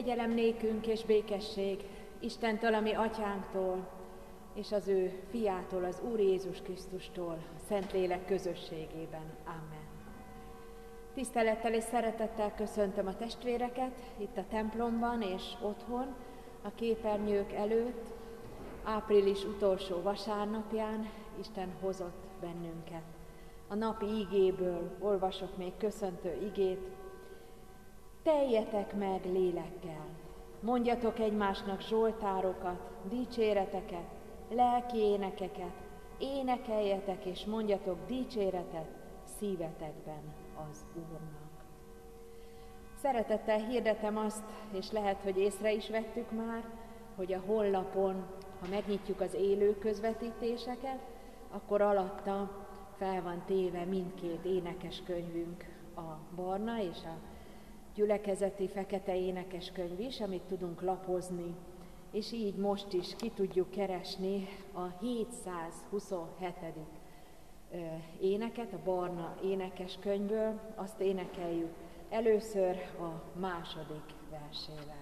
Kegyelem nékünk és békesség Istentől, a mi atyánktól, és az ő fiától, az Úr Jézus Krisztustól, a Szentlélek közösségében. Amen. Tisztelettel és szeretettel köszöntöm a testvéreket itt a templomban és otthon, a képernyők előtt. Április utolsó vasárnapján Isten hozott bennünket. A napi igéből olvasok még köszöntő igét. Teljetek meg lélekkel, mondjatok egymásnak zsoltárokat, dicséreteket, lelki énekeket, énekeljetek és mondjatok dicséretet szívetekben az Úrnak. Szeretettel hirdetem azt, és lehet, hogy észre is vettük már, hogy a honlapon, ha megnyitjuk az élő közvetítéseket, akkor alatta fel van téve mindkét énekeskönyvünk, a barna és a gyülekezeti fekete énekeskönyv is, amit tudunk lapozni, és így most is ki tudjuk keresni a 727. éneket, a barna énekeskönyvből. Azt énekeljük először a második versével.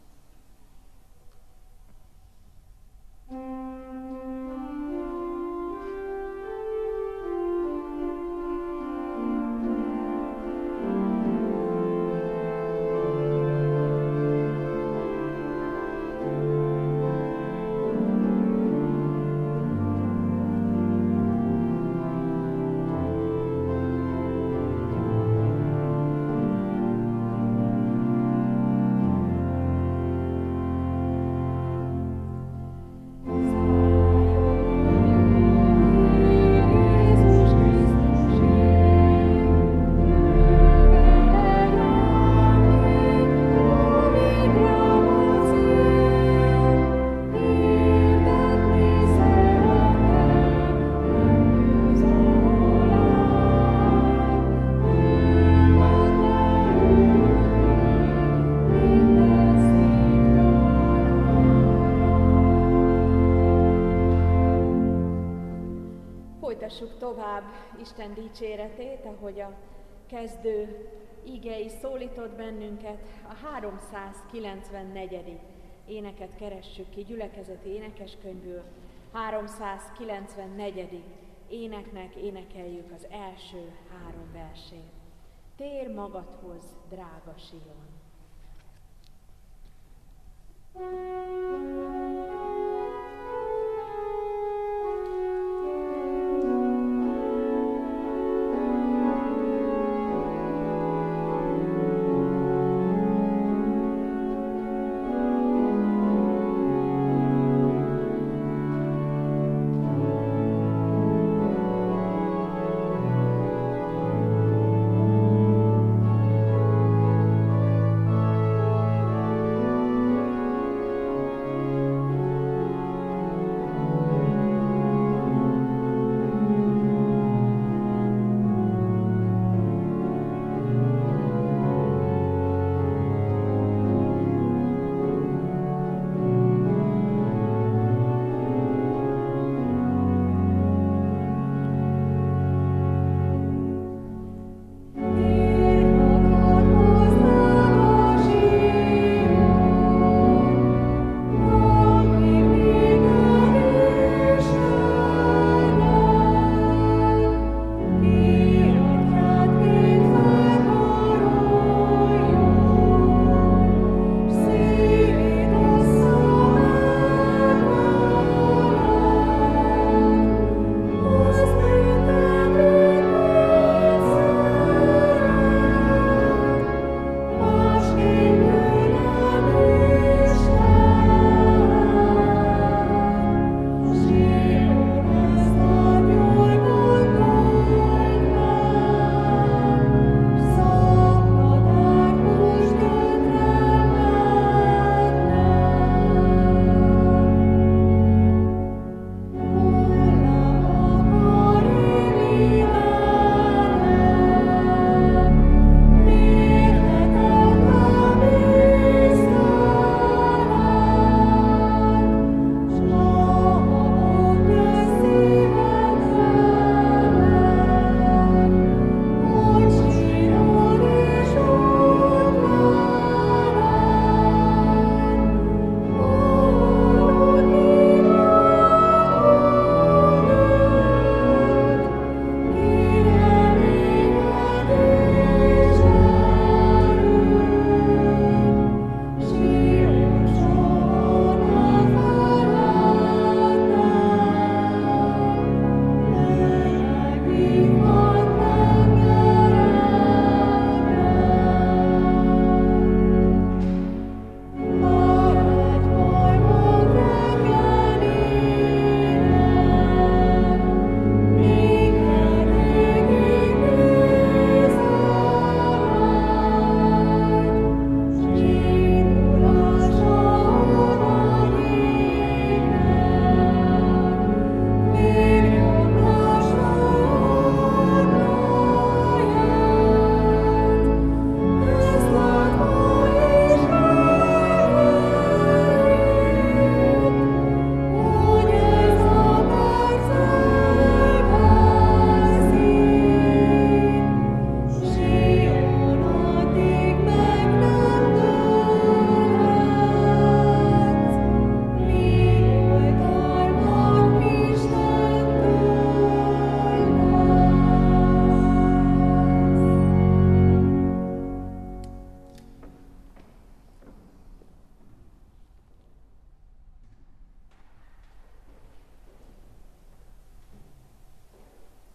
Folytassuk tovább Isten dicséretét, ahogy a kezdő igei szólított bennünket. A 394. éneket keressük ki gyülekezeti énekeskönyvből. 394. éneknek énekeljük az első 3 versét. Tér magadhoz, drága Sion!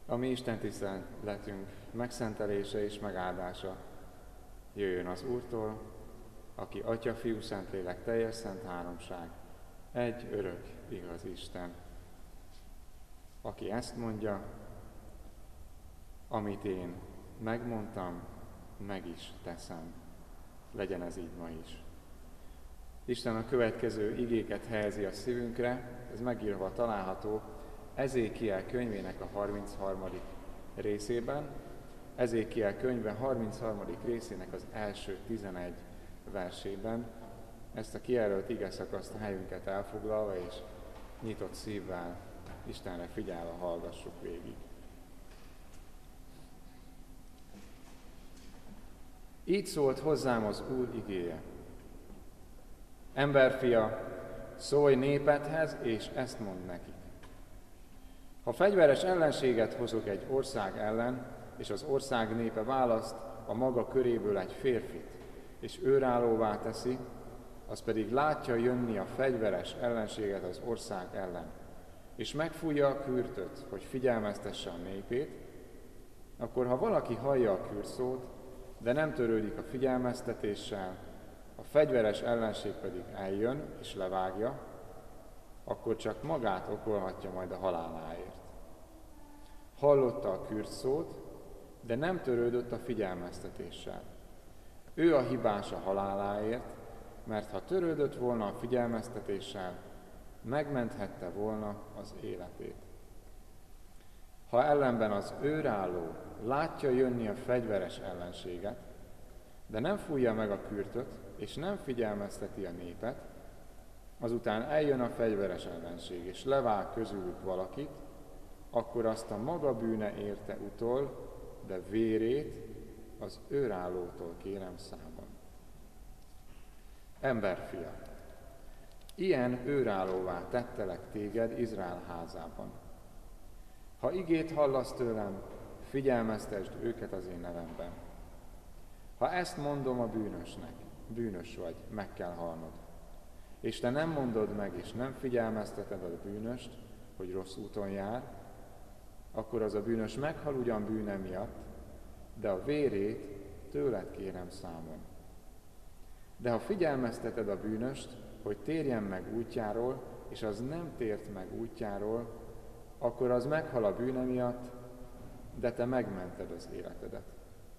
A mi Isten tiszteletünk megszentelése és megáldása jöjjön az Úrtól, aki Atya, Fiú, Szentlélek, teljes szent háromság, egy örök igaz Isten. Aki ezt mondja, amit én megmondtam, meg is teszem. Legyen ez így ma is. Isten a következő igéket helyezi a szívünkre, ez megírva található Ezékiel könyvének a 33. részében, Ezékiel könyve 33. részének az első 11 versében. Ezt a kijelölt igeszakaszt a helyünket elfoglalva és nyitott szívvel, Istenre figyelve hallgassuk végig. Így szólt hozzám az Úr igéje. Emberfia, szólj népedhez, és ezt mondd nekik. Ha fegyveres ellenséget hozok egy ország ellen, és az ország népe választ a maga köréből egy férfit, és őrállóvá teszi, az pedig látja jönni a fegyveres ellenséget az ország ellen, és megfújja a kürtöt, hogy figyelmeztesse a népét, akkor ha valaki hallja a kürtszót, de nem törődik a figyelmeztetéssel, a fegyveres ellenség pedig eljön és levágja, akkor csak magát okolhatja majd a haláláért. Hallotta a kürtszót, de nem törődött a figyelmeztetéssel. Ő a hibás a haláláért, mert ha törődött volna a figyelmeztetéssel, megmenthette volna az életét. Ha ellenben az őrálló látja jönni a fegyveres ellenséget, de nem fújja meg a kürtöt, és nem figyelmezteti a népet, azután eljön a fegyveres ellenség, és levág közülük valakit, akkor azt a maga bűne érte utol, de vérét az őrállótól kérem számon. Emberfia, ilyen őrállóvá tettelek téged Izrael házában. Ha igét hallasz tőlem, figyelmeztesd őket az én nevemben. Ha ezt mondom a bűnösnek, bűnös vagy, meg kell halnod. És te nem mondod meg, és nem figyelmezteted a bűnöst, hogy rossz úton jár, akkor az a bűnös meghal ugyan bűne miatt, de a vérét tőled kérem számon. De ha figyelmezteted a bűnöst, hogy térjen meg útjáról, és az nem tért meg útjáról, akkor az meghal a bűne miatt, de te megmented az életedet.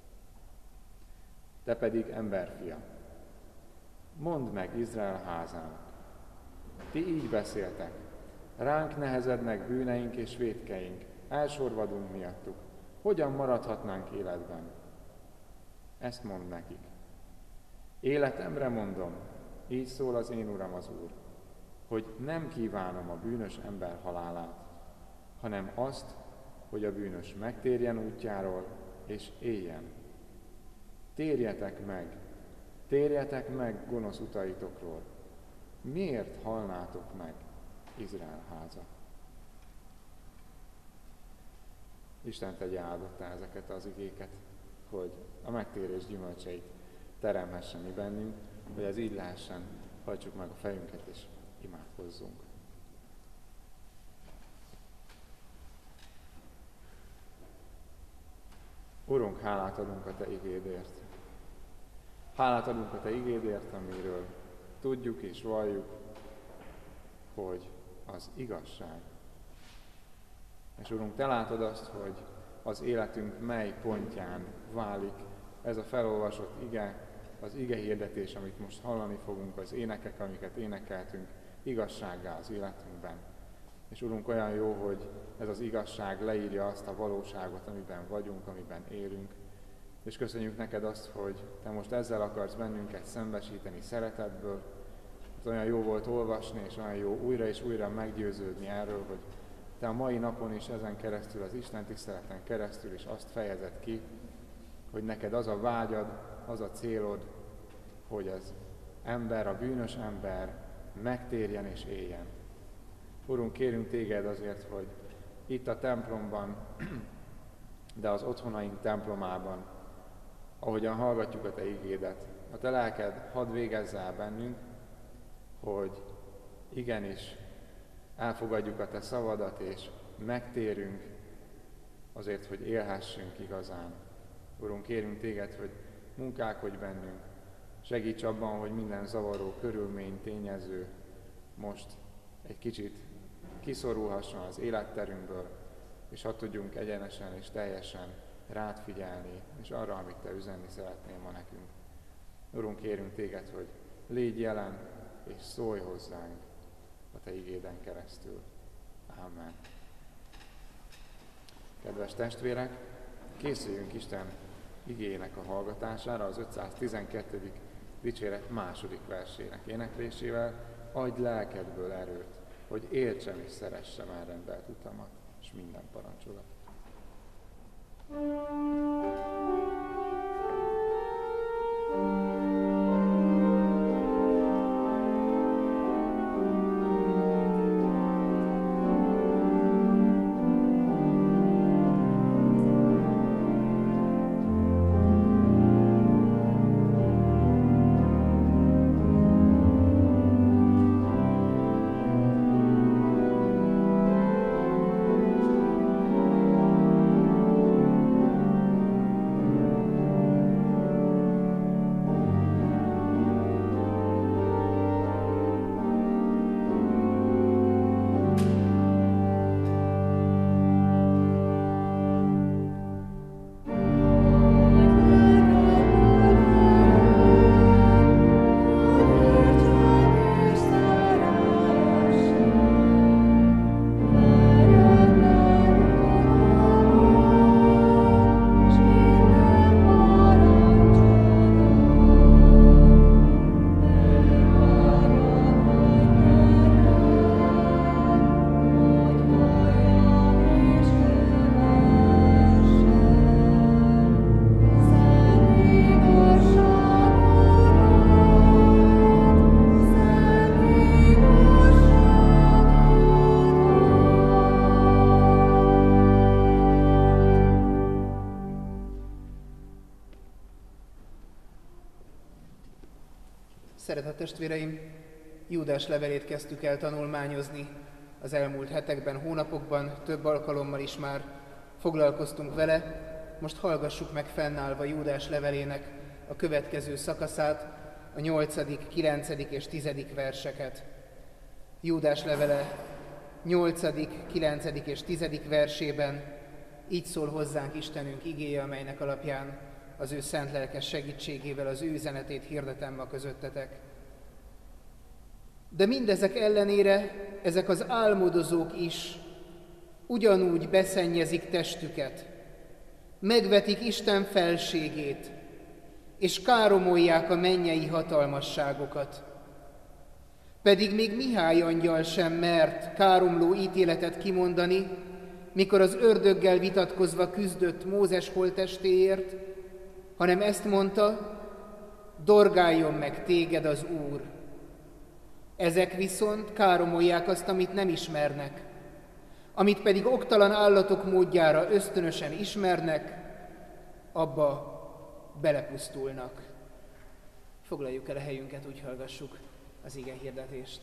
Te pedig emberfia, mondd meg Izrael házának. Ti így beszéltek, ránk nehezednek bűneink és vétkeink, elsorvadunk miattuk. Hogyan maradhatnánk életben? Ezt mondd nekik. Életemre mondom, így szól az én Uram az Úr, hogy nem kívánom a bűnös ember halálát, hanem azt, hogy a bűnös megtérjen útjáról és éljen. Térjetek meg gonosz utaitokról. Miért halnátok meg, Izrael háza? Isten tegye áldottá ezeket az igéket, hogy a megtérés gyümölcseit teremhessen mi bennünk, hogy ez így lehessen, hajtsuk meg a fejünket és imádkozzunk. Urunk, hálát adunk a Te igédért. Hálát adunk a Te igédért, amiről tudjuk és valljuk, hogy az igazság. És Urunk, Te látod azt, hogy az életünk mely pontján válik ez a felolvasott ige, az ige hirdetés, amit most hallani fogunk, az énekek, amiket énekeltünk, igazsággá az életünkben. És Urunk, olyan jó, hogy ez az igazság leírja azt a valóságot, amiben vagyunk, amiben élünk. És köszönjük neked azt, hogy Te most ezzel akarsz bennünket szembesíteni szeretetből. Ez olyan jó volt olvasni, és olyan jó újra és újra meggyőződni erről, hogy Te a mai napon is ezen keresztül, az Isten tiszteleten keresztül is azt fejezed ki, hogy neked az a vágyad, az a célod, hogy az ember, a bűnös ember megtérjen és éljen. Urunk, kérünk Téged azért, hogy itt a templomban, de az otthonaink templomában, ahogyan hallgatjuk a Te igédet, a Te lelked hadd végezz el bennünk, hogy igenis elfogadjuk a Te szavadat, és megtérünk, azért, hogy élhessünk igazán. Urunk, kérünk téged, hogy munkálkodj bennünk, segíts abban, hogy minden zavaró körülmény, tényező most egy kicsit kiszorulhasson az életterünkből, és ha tudjunk egyenesen és teljesen rád figyelni, és arra, amit te üzenni szeretnél ma nekünk. Urunk, kérünk téged, hogy légy jelen, és szólj hozzánk a te igéden keresztül. Amen. Kedves testvérek, készüljünk Isten igéjének a hallgatására, az 512. dicséret második versének éneklésével. Adj lelkedből erőt, hogy értsem és szeressem elrendelt utamat, és minden parancsolat. Szeretett testvéreim, Júdás levelét kezdtük el tanulmányozni az elmúlt hetekben, hónapokban, több alkalommal is már foglalkoztunk vele. Most hallgassuk meg fennállva Júdás levelének a következő szakaszát, a 8., 9. és 10. verseket. Júdás levele 8., 9. és 10. versében így szól hozzánk Istenünk igéje, amelynek alapján az ő szent lelkes segítségével az ő üzenetét hirdetem ma közöttetek. De mindezek ellenére ezek az álmodozók is ugyanúgy beszennyezik testüket, megvetik Isten felségét, és káromolják a mennyei hatalmasságokat. Pedig még Mihály angyal sem mert káromló ítéletet kimondani, mikor az ördöggel vitatkozva küzdött Mózes holttestéért, hanem ezt mondta, dorgáljon meg téged az Úr. Ezek viszont káromolják azt, amit nem ismernek, amit pedig oktalan állatok módjára ösztönösen ismernek, abba belepusztulnak. Foglaljuk el a helyünket, úgy hallgassuk az ige hirdetést.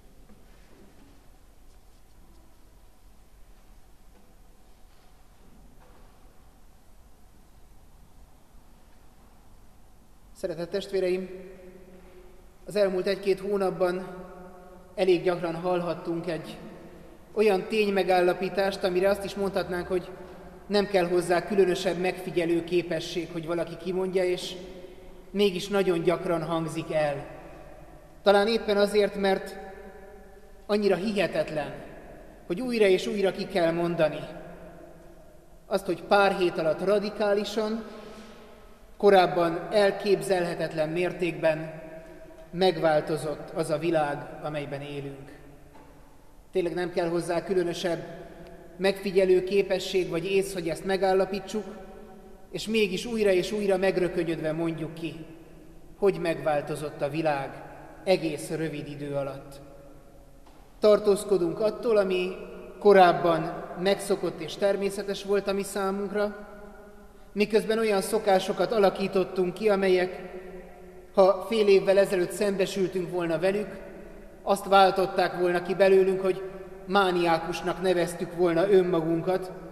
Szeretett testvéreim, az elmúlt 1-2 hónapban elég gyakran hallhattunk egy olyan ténymegállapítást, amire azt is mondhatnánk, hogy nem kell hozzá különösebb megfigyelő képesség, hogy valaki kimondja, és mégis nagyon gyakran hangzik el. Talán éppen azért, mert annyira hihetetlen, hogy újra és újra ki kell mondani. Azt, hogy pár hét alatt radikálisan, korábban elképzelhetetlen mértékben megváltozott az a világ, amelyben élünk. Tényleg nem kell hozzá különösebb megfigyelő képesség vagy ész, hogy ezt megállapítsuk, és mégis újra és újra megrökönyödve mondjuk ki, hogy megváltozott a világ egész rövid idő alatt. Tartózkodunk attól, ami korábban megszokott és természetes volt a mi számunkra, miközben olyan szokásokat alakítottunk ki, amelyek, ha fél évvel ezelőtt szembesültünk volna velük, azt váltották volna ki belőlünk, hogy mániákusnak neveztük volna önmagunkat,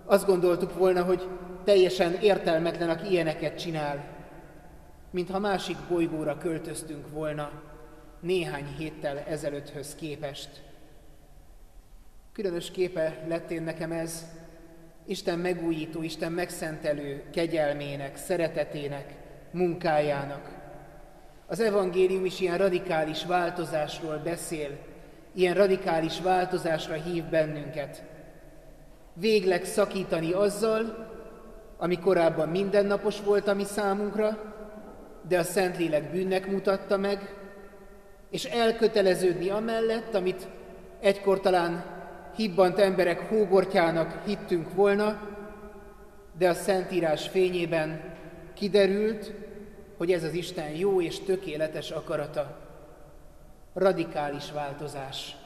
azt gondoltuk volna, hogy teljesen értelmetlen, aki ilyeneket csinál, mintha másik bolygóra költöztünk volna néhány héttel ezelőtthöz képest. Különös képe lett én nekem ez Isten megújító, Isten megszentelő kegyelmének, szeretetének, munkájának. Az evangélium is ilyen radikális változásról beszél, ilyen radikális változásra hív bennünket. Végleg szakítani azzal, ami korábban mindennapos volt a mi számunkra, de a Szentlélek bűnnek mutatta meg, és elköteleződni amellett, amit egykor talán hibbant emberek hóbortjának hittünk volna, de a Szentírás fényében kiderült, hogy ez az Isten jó és tökéletes akarata. Radikális változás.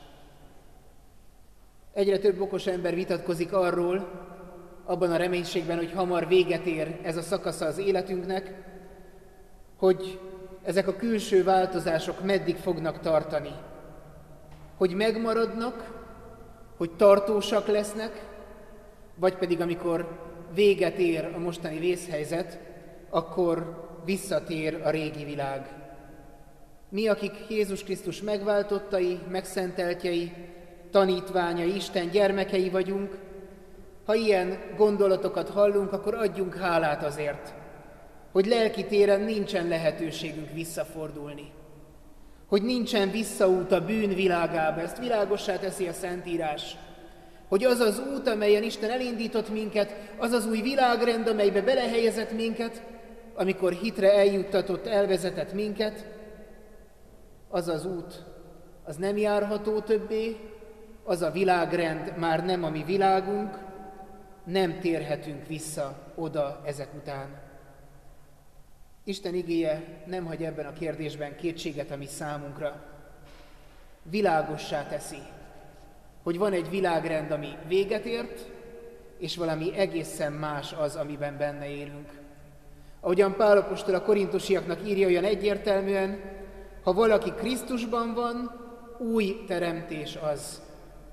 Egyre több okos ember vitatkozik arról, abban a reménységben, hogy hamar véget ér ez a szakasza az életünknek, hogy ezek a külső változások meddig fognak tartani. Hogy megmaradnak, hogy tartósak lesznek, vagy pedig amikor véget ér a mostani vészhelyzet, akkor visszatér a régi világ. Mi, akik Jézus Krisztus megváltottai, megszenteltjei, tanítványai, Isten gyermekei vagyunk, ha ilyen gondolatokat hallunk, akkor adjunk hálát azért, hogy lelki téren nincsen lehetőségünk visszafordulni. Hogy nincsen visszaút a bűn világába, ezt világossá teszi a Szentírás. Hogy az az út, amelyen Isten elindított minket, az az új világrend, amelybe belehelyezett minket, amikor hitre eljuttatott, elvezetett minket, az az út, az nem járható többé, az a világrend már nem a mi világunk, nem térhetünk vissza oda ezek után. Isten igéje nem hagy ebben a kérdésben kétséget a mi számunkra. Világossá teszi, hogy van egy világrend, ami véget ért, és valami egészen más az, amiben benne élünk. Ahogyan Pál apostol a korintusiaknak írja olyan egyértelműen, ha valaki Krisztusban van, új teremtés az.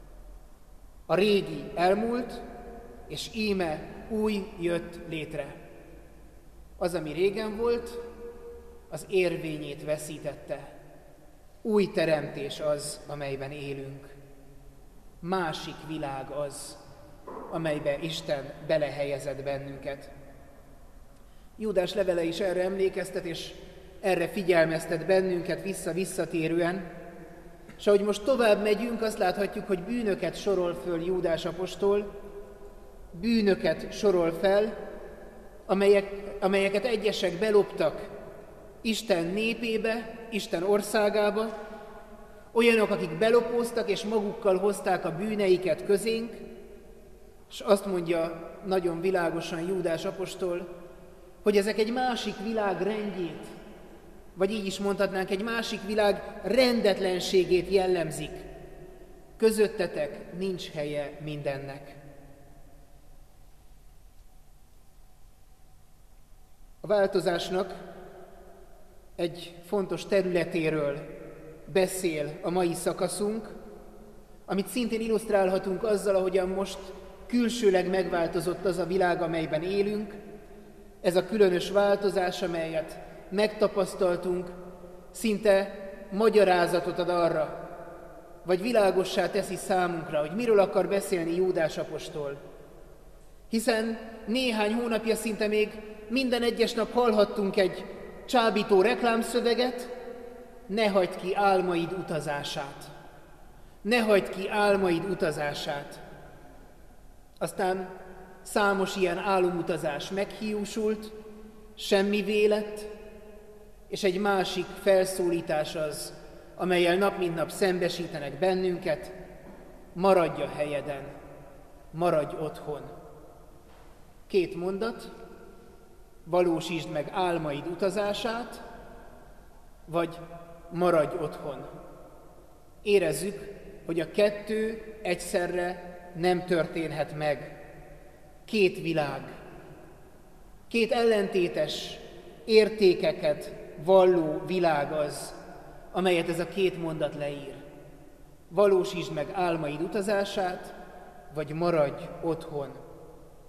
A régi elmúlt, és íme új jött létre. Az, ami régen volt, az érvényét veszítette. Új teremtés az, amelyben élünk. Másik világ az, amelybe Isten belehelyezett bennünket. Júdás levele is erre emlékeztet, és erre figyelmeztet bennünket visszatérően. És ahogy most tovább megyünk, azt láthatjuk, hogy bűnöket sorol föl Júdás apostol, bűnöket sorol fel, amelyeket egyesek beloptak Isten népébe, Isten országába, olyanok, akik belopóztak és magukkal hozták a bűneiket közénk, és azt mondja nagyon világosan Júdás apostol, hogy ezek egy másik világ rendjét, vagy így is mondhatnánk, egy másik világ rendetlenségét jellemzik. Közöttetek nincs helye mindennek. A változásnak egy fontos területéről beszél a mai szakaszunk, amit szintén illusztrálhatunk azzal, ahogyan most külsőleg megváltozott az a világ, amelyben élünk. Ez a különös változás, amelyet megtapasztaltunk, szinte magyarázatot ad arra, vagy világossá teszi számunkra, hogy miről akar beszélni Júdás apostol. Hiszen néhány hónapja szinte még minden egyes nap hallhattunk egy csábító reklámszöveget, ne hagyd ki álmaid utazását. Ne hagyd ki álmaid utazását. Aztán számos ilyen álomutazás meghiúsult, semmivé lett, és egy másik felszólítás az, amellyel nap mint nap szembesítenek bennünket, maradj a helyeden, maradj otthon. 2 mondat, valósítsd meg álmaid utazását, vagy maradj otthon. Érezzük, hogy a 2 egyszerre nem történhet meg. 2 világ, 2 ellentétes értékeket valló világ az, amelyet ez a 2 mondat leír. Valósítsd meg álmaid utazását, vagy maradj otthon.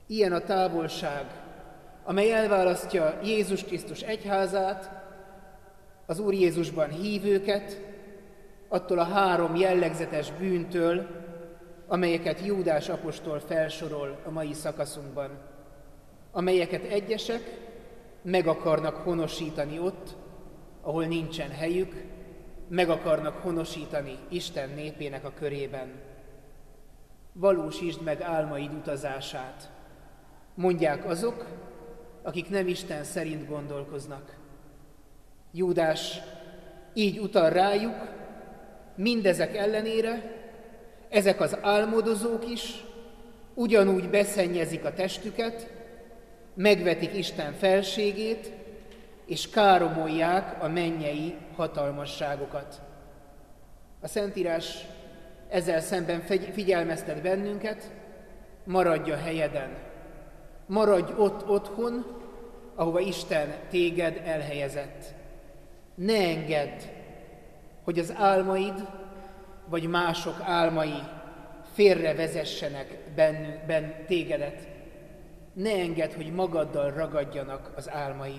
Ilyen a távolság, amely elválasztja Jézus Krisztus egyházát, az Úr Jézusban hívőket, attól a 3 jellegzetes bűntől, amelyeket Júdás apostol felsorol a mai szakaszunkban, amelyeket egyesek meg akarnak honosítani ott, ahol nincsen helyük, meg akarnak honosítani Isten népének a körében. Valósítsd meg álmaid utazását, mondják azok, akik nem Isten szerint gondolkoznak. Júdás így utal rájuk, mindezek ellenére ezek az álmodozók is ugyanúgy beszennyezik a testüket, megvetik Isten felségét, és káromolják a mennyei hatalmasságokat. A Szentírás ezzel szemben figyelmeztet bennünket, maradj a helyeden, maradj ott otthon, ahova Isten téged elhelyezett. Ne engedd, hogy az álmaid vagy mások álmai félrevezessenek tégedet. Ne engedd, hogy magaddal ragadjanak az álmaid.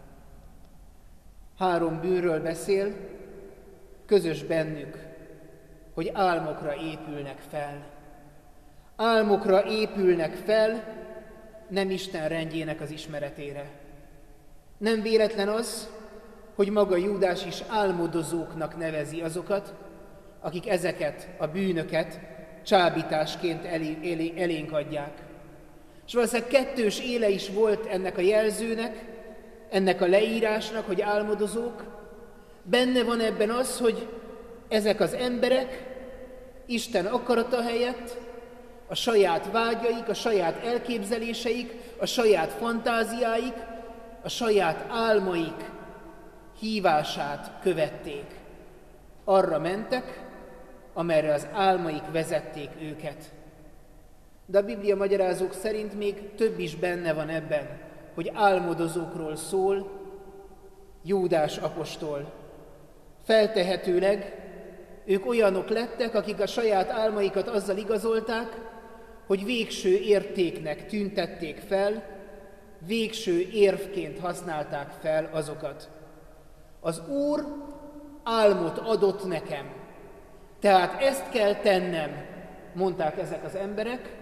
3 bűnről beszél, közös bennük, hogy álmokra épülnek fel. Álmokra épülnek fel, nem Isten rendjének az ismeretére. Nem véletlen az, hogy maga Júdás is álmodozóknak nevezi azokat, akik ezeket a bűnöket csábításként elénk adják. És valószínűleg kettős éle is volt ennek a jelzőnek, ennek a leírásnak, hogy álmodozók. Benne van ebben az, hogy ezek az emberek Isten akarata helyett a saját vágyaik, a saját elképzeléseik, a saját fantáziáik, a saját álmaik hívását követték. Arra mentek, amerre az álmaik vezették őket. De a Biblia magyarázók szerint még több is benne van ebben, hogy álmodozókról szól Júdás apostol. Feltehetőleg ők olyanok lettek, akik a saját álmaikat azzal igazolták, hogy végső értéknek tüntették fel, végső érvként használták fel azokat. Az Úr álmot adott nekem, tehát ezt kell tennem, mondták ezek az emberek,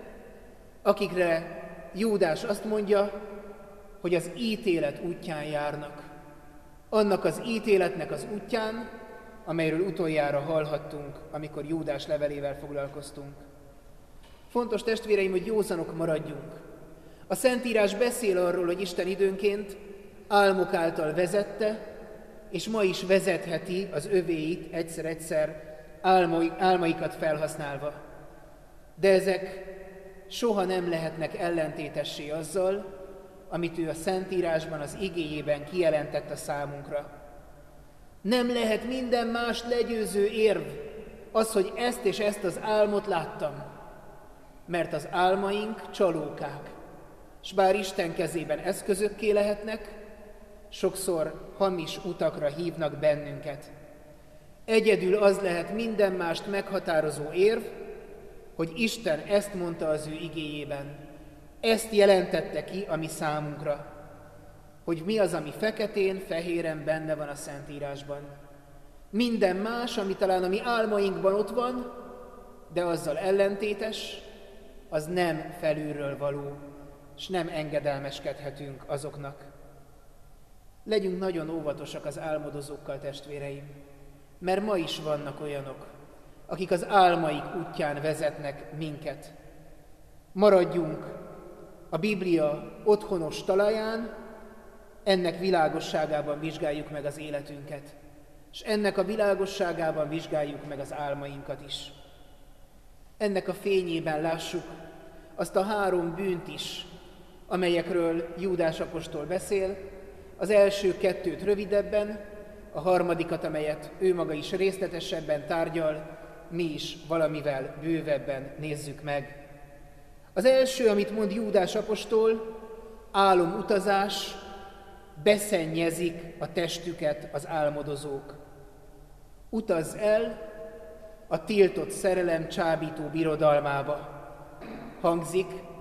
akikre Júdás azt mondja, hogy az ítélet útján járnak. Annak az ítéletnek az útján, amelyről utoljára hallhattunk, amikor Júdás levelével foglalkoztunk. Fontos testvéreim, hogy józanok maradjunk. A Szentírás beszél arról, hogy Isten időnként álmok által vezette, és ma is vezetheti az övéit egyszer-egyszer álmaikat felhasználva. De ezek soha nem lehetnek ellentétessé azzal, amit ő a Szentírásban, az igéjében kijelentett a számunkra. Nem lehet minden mást legyőző érv az, hogy ezt és ezt az álmot láttam, mert az álmaink csalókák, s bár Isten kezében eszközökké lehetnek, sokszor hamis utakra hívnak bennünket. Egyedül az lehet minden mást meghatározó érv, hogy Isten ezt mondta az ő igéjében. Ezt jelentette ki a mi számunkra, hogy mi az, ami feketén, fehéren benne van a Szentírásban. Minden más, ami talán a mi álmainkban ott van, de azzal ellentétes, az nem felülről való, és nem engedelmeskedhetünk azoknak. Legyünk nagyon óvatosak az álmodozókkal, testvéreim, mert ma is vannak olyanok, akik az álmaik útján vezetnek minket. Maradjunk a Biblia otthonos talaján, ennek világosságában vizsgáljuk meg az életünket, és ennek a világosságában vizsgáljuk meg az álmainkat is. Ennek a fényében lássuk azt a 3 bűnt is, amelyekről Júdás apostol beszél, az első 2 rövidebben, a harmadikat, amelyet ő maga is részletesebben tárgyal, mi is valamivel bővebben nézzük meg. Az első, amit mond Júdás apostol, álomutazás, beszennyezik a testüket az álmodozók. Utazz el a tiltott szerelem csábító birodalmába. Hangzik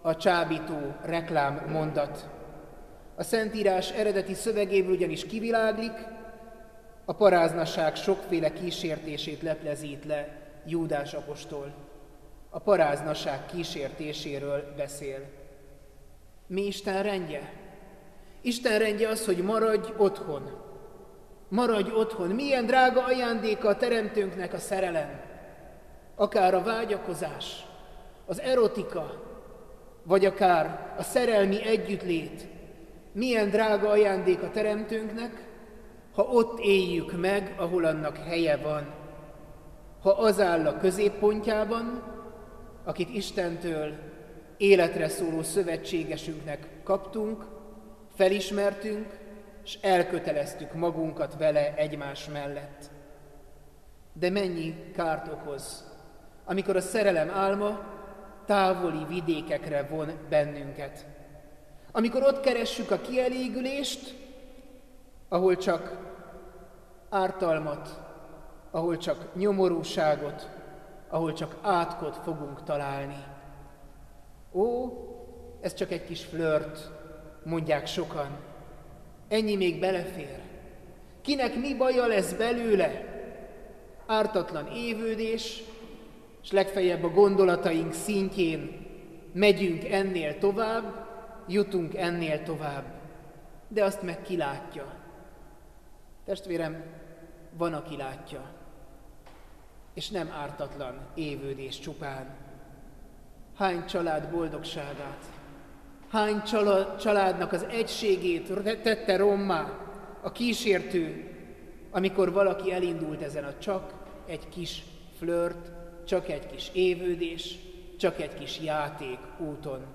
a csábító reklám mondat. A Szentírás eredeti szövegéből ugyanis kiviláglik, a paráznaság sokféle kísértését leplezít le Júdás apostol. A paráznaság kísértéséről beszél. Mi Isten rendje? Isten rendje az, hogy maradj otthon. Maradj otthon. Milyen drága ajándéka a Teremtőnknek a szerelem. Akár a vágyakozás, az erotika, vagy akár a szerelmi együttlét. Milyen drága ajándék a Teremtőnknek, ha ott éljük meg, ahol annak helye van. Ha az áll a középpontjában, akit Istentől életre szóló szövetségesünknek kaptunk, felismertünk, és elköteleztük magunkat vele egymás mellett. De mennyi kárt okoz, amikor a szerelem álma távoli vidékekre von bennünket. Amikor ott keressük a kielégülést, ahol csak ártalmat, ahol csak nyomorúságot, ahol csak átkot fogunk találni. Ó, ez csak egy kis flört, mondják sokan. Ennyi még belefér. Kinek mi baja lesz belőle? Ártatlan évődés, és legfeljebb a gondolataink szintjén megyünk ennél tovább, jutunk ennél tovább. De azt meg ki látja. Testvérem, van, aki látja. És nem ártatlan évődés csupán. Hány család boldogságát, hány családnak az egységét tette rommá a kísértő, amikor valaki elindult ezen a csak egy kis flört, csak egy kis évődés, csak egy kis játék úton.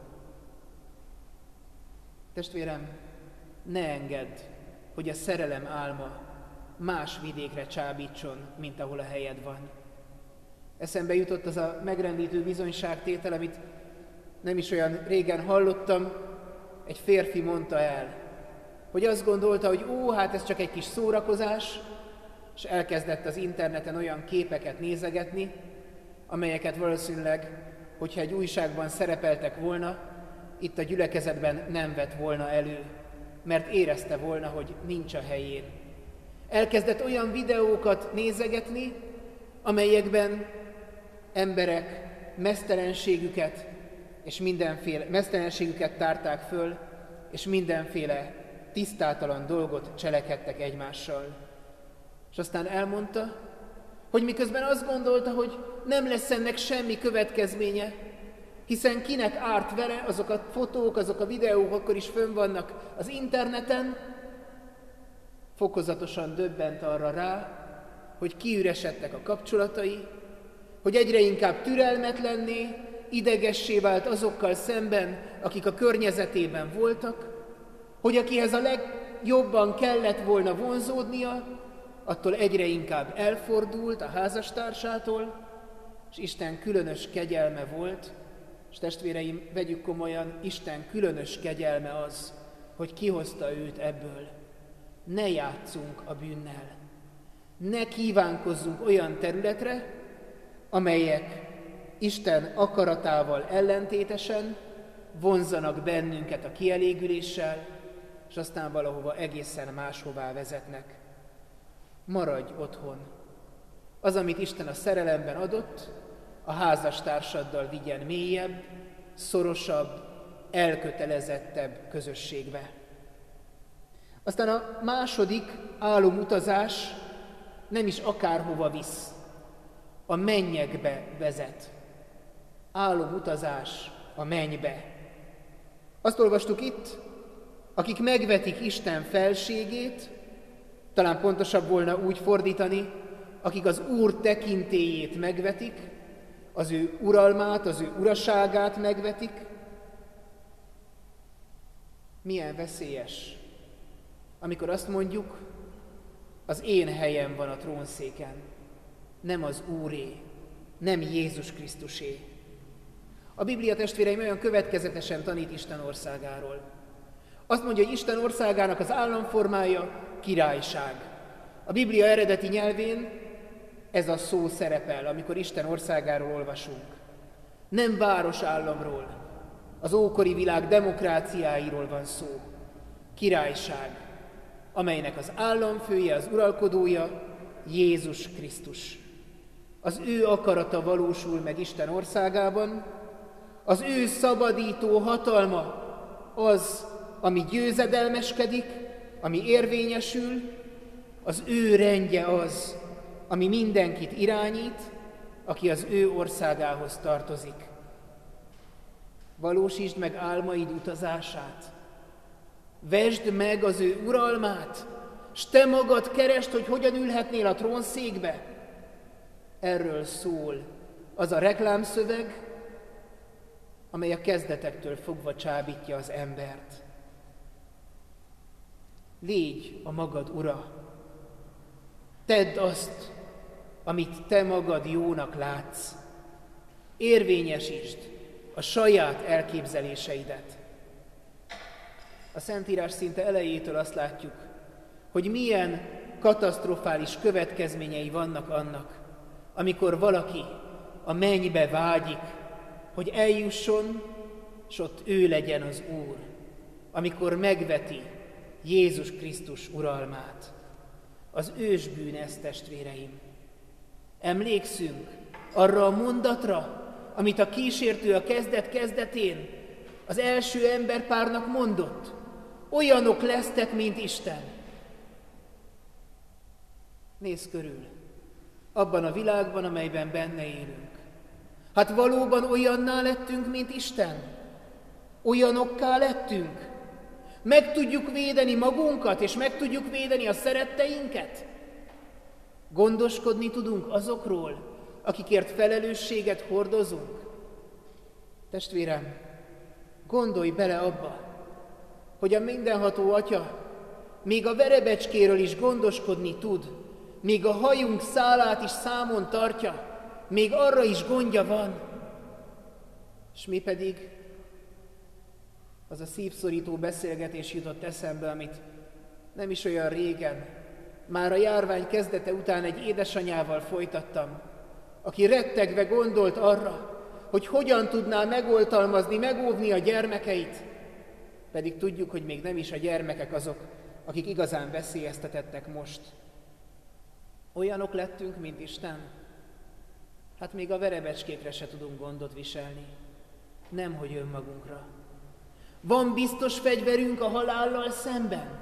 Testvérem, ne engedd, hogy a szerelem álma más vidékre csábítson, mint ahol a helyed van. Eszembe jutott az a megrendítő bizonyságtétel, amit nem is olyan régen hallottam. Egy férfi mondta el, hogy azt gondolta, hogy hát ez csak egy kis szórakozás, és elkezdett az interneten olyan képeket nézegetni, amelyeket valószínűleg, hogyha egy újságban szerepeltek volna, itt a gyülekezetben nem vett volna elő, mert érezte volna, hogy nincs a helyén. Elkezdett olyan videókat nézegetni, amelyekben emberek meztelenségüket tárták föl, és mindenféle tisztátalan dolgot cselekedtek egymással. És aztán elmondta, hogy miközben azt gondolta, hogy nem lesz ennek semmi következménye, hiszen kinek árt vele, azok a fotók, azok a videók akkor is fönn vannak az interneten, fokozatosan döbbent arra rá, hogy kiüresedtek a kapcsolatai, hogy egyre inkább türelmetlenné, idegessé vált azokkal szemben, akik a környezetében voltak, hogy akihez a legjobban kellett volna vonzódnia, attól egyre inkább elfordult a házastársától, és Isten különös kegyelme volt, és testvéreim, vegyük komolyan, Isten különös kegyelme az, hogy kihozta őt ebből. Ne játsszunk a bűnnel. Ne kívánkozzunk olyan területre, amelyek Isten akaratával ellentétesen vonzanak bennünket a kielégüléssel, és aztán valahova egészen máshová vezetnek. Maradj otthon. Az, amit Isten a szerelemben adott, a házastársaddal vigyen mélyebb, szorosabb, elkötelezettebb közösségbe. Aztán a második álomutazás nem is akárhova visz, a mennyekbe vezet. Álomutazás a mennybe. Azt olvastuk itt, akik megvetik Isten felségét, talán pontosabb volna úgy fordítani, akik az Úr tekintélyét megvetik, az ő uralmát, az ő uraságát megvetik. Milyen veszélyes, amikor azt mondjuk, az én helyem van a trónszéken, nem az Úré, nem Jézus Krisztusé. A Biblia, testvéreim, olyan következetesen tanít Isten országáról. Azt mondja, hogy Isten országának az államformája királyság. A Biblia eredeti nyelvén ez a szó szerepel, amikor Isten országáról olvasunk. Nem városállamról, Az ókori világ demokráciáiról van szó. Királyság, amelynek az államfője, az uralkodója Jézus Krisztus. Az ő akarata valósul meg Isten országában, az ő szabadító hatalma az, ami győzedelmeskedik, ami érvényesül, az ő rendje az, ami mindenkit irányít, aki az ő országához tartozik. Valósítsd meg álmaid utazását, vesd meg az ő uralmát, s te magad keresd, hogy hogyan ülhetnél a trónszékbe. Erről szól az a reklámszöveg, amely a kezdetektől fogva csábítja az embert. Légy a magad ura. Tedd azt, amit te magad jónak látsz. Érvényesítsd a saját elképzeléseidet. A Szentírás szinte elejétől azt látjuk, hogy milyen katasztrofális következményei vannak annak, amikor valaki a mennybe vágyik, hogy eljusson, s ott ő legyen az Úr, amikor megveti Jézus Krisztus uralmát. Az ősbűn ez, testvéreim. Emlékszünk arra a mondatra, amit a kísértő a kezdet-kezdetén az első emberpárnak mondott. Olyanok lesztek, mint Isten. Nézz körül, abban a világban, amelyben benne élünk. Hát valóban olyanná lettünk, mint Isten? Olyanokká lettünk? Meg tudjuk védeni magunkat, és meg tudjuk védeni a szeretteinket? Gondoskodni tudunk azokról, akikért felelősséget hordozunk? Testvérem, gondolj bele abba, hogy a mindenható Atya még a verebecskéről is gondoskodni tud, még a hajunk szálát is számon tartja, még arra is gondja van. És mi pedig az a szívszorító beszélgetés jutott eszembe, amit nem is olyan régen, már a járvány kezdete után egy édesanyával folytattam, aki rettegve gondolt arra, hogy hogyan tudná megoltalmazni, megóvni a gyermekeit, pedig tudjuk, hogy még nem is a gyermekek azok, akik igazán veszélyeztetettek most. Olyanok lettünk, mint Isten? Hát még a verebecskékre se tudunk gondot viselni, nemhogy önmagunkra. Van biztos fegyverünk a halállal szemben?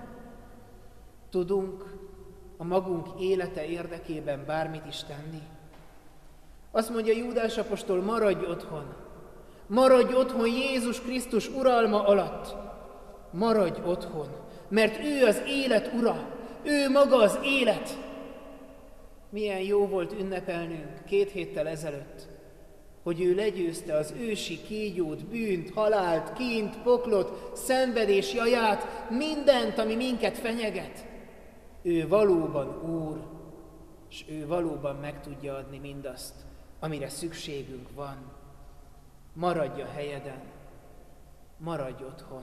Tudunk a magunk élete érdekében bármit is tenni? Azt mondja Júdás apostol, maradj otthon. Maradj otthon Jézus Krisztus uralma alatt. Maradj otthon, mert ő az élet ura, ő maga az élet. Milyen jó volt ünnepelnünk 2 héttel ezelőtt, hogy ő legyőzte az ősi kígyót, bűnt, halált, kínt, poklot, szenvedés jaját, mindent, ami minket fenyeget. Ő valóban Úr, és ő valóban meg tudja adni mindazt, amire szükségünk van. Maradj a helyeden, maradj otthon.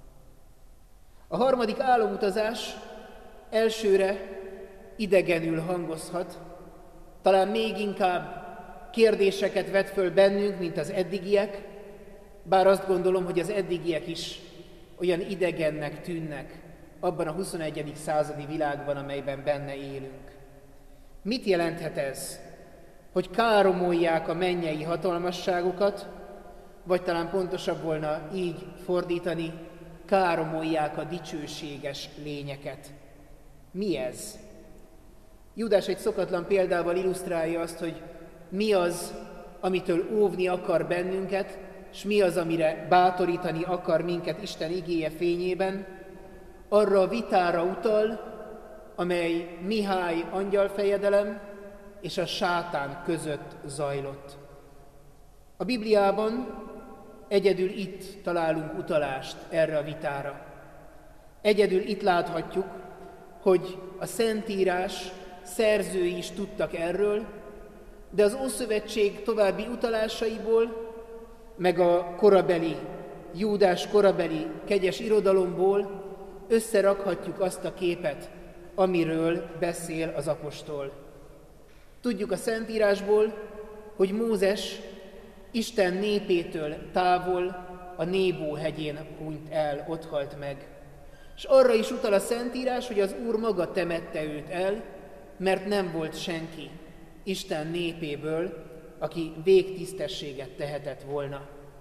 A harmadik álomutazás elsőre idegenül hangozhat, talán még inkább kérdéseket vet föl bennünk, mint az eddigiek, bár azt gondolom, hogy az eddigiek is olyan idegennek tűnnek abban a 21. századi világban, amelyben benne élünk. Mit jelenthet ez, hogy káromolják a mennyei hatalmasságokat, vagy talán pontosabb volna így fordítani, káromolják a dicsőséges lényeket? Mi ez? Júdás egy szokatlan példával illusztrálja azt, hogy mi az, amitől óvni akar bennünket, és mi az, amire bátorítani akar minket Isten igéje fényében. Arra a vitára utal, amely Mihály angyalfejedelem és a sátán között zajlott. A Bibliában egyedül itt találunk utalást erre a vitára. Egyedül itt láthatjuk, hogy a Szentírás szerzői is tudtak erről, de az Ószövetség további utalásaiból, meg a korabeli, Júdás korabeli kegyes irodalomból összerakhatjuk azt a képet, amiről beszél az apostol. Tudjuk a Szentírásból, hogy Mózes Isten népétől távol a Nébó hegyén hunyt el, ott halt meg. És arra is utal a Szentírás, hogy az Úr maga temette őt el, mert nem volt senki Isten népéből, aki végtisztességet tehetett volna.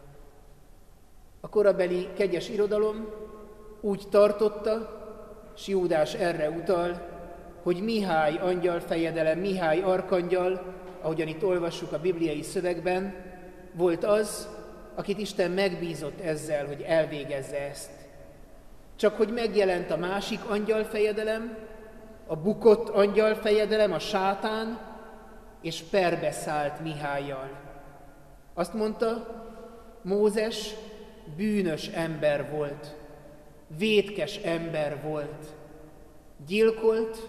A korabeli kegyes irodalom úgy tartotta, s Júdás erre utal, hogy Mihály angyalfejedelem, Mihály arkangyal, ahogyan itt olvassuk a bibliai szövegben, volt az, akit Isten megbízott ezzel, hogy elvégezze ezt. Csak hogy megjelent a másik angyalfejedelem, a bukott angyalfejedelem, a sátán, és perbe szállt Mihállyal. Azt mondta, Mózes bűnös ember volt, vétkes ember volt, gyilkolt,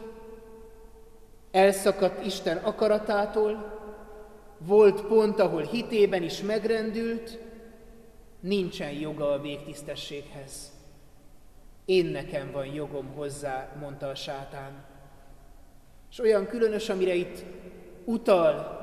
elszakadt Isten akaratától, volt pont, ahol hitében is megrendült, nincsen joga a végtisztességhez. Én nekem van jogom hozzá, mondta a sátán. És olyan különös, amire itt utal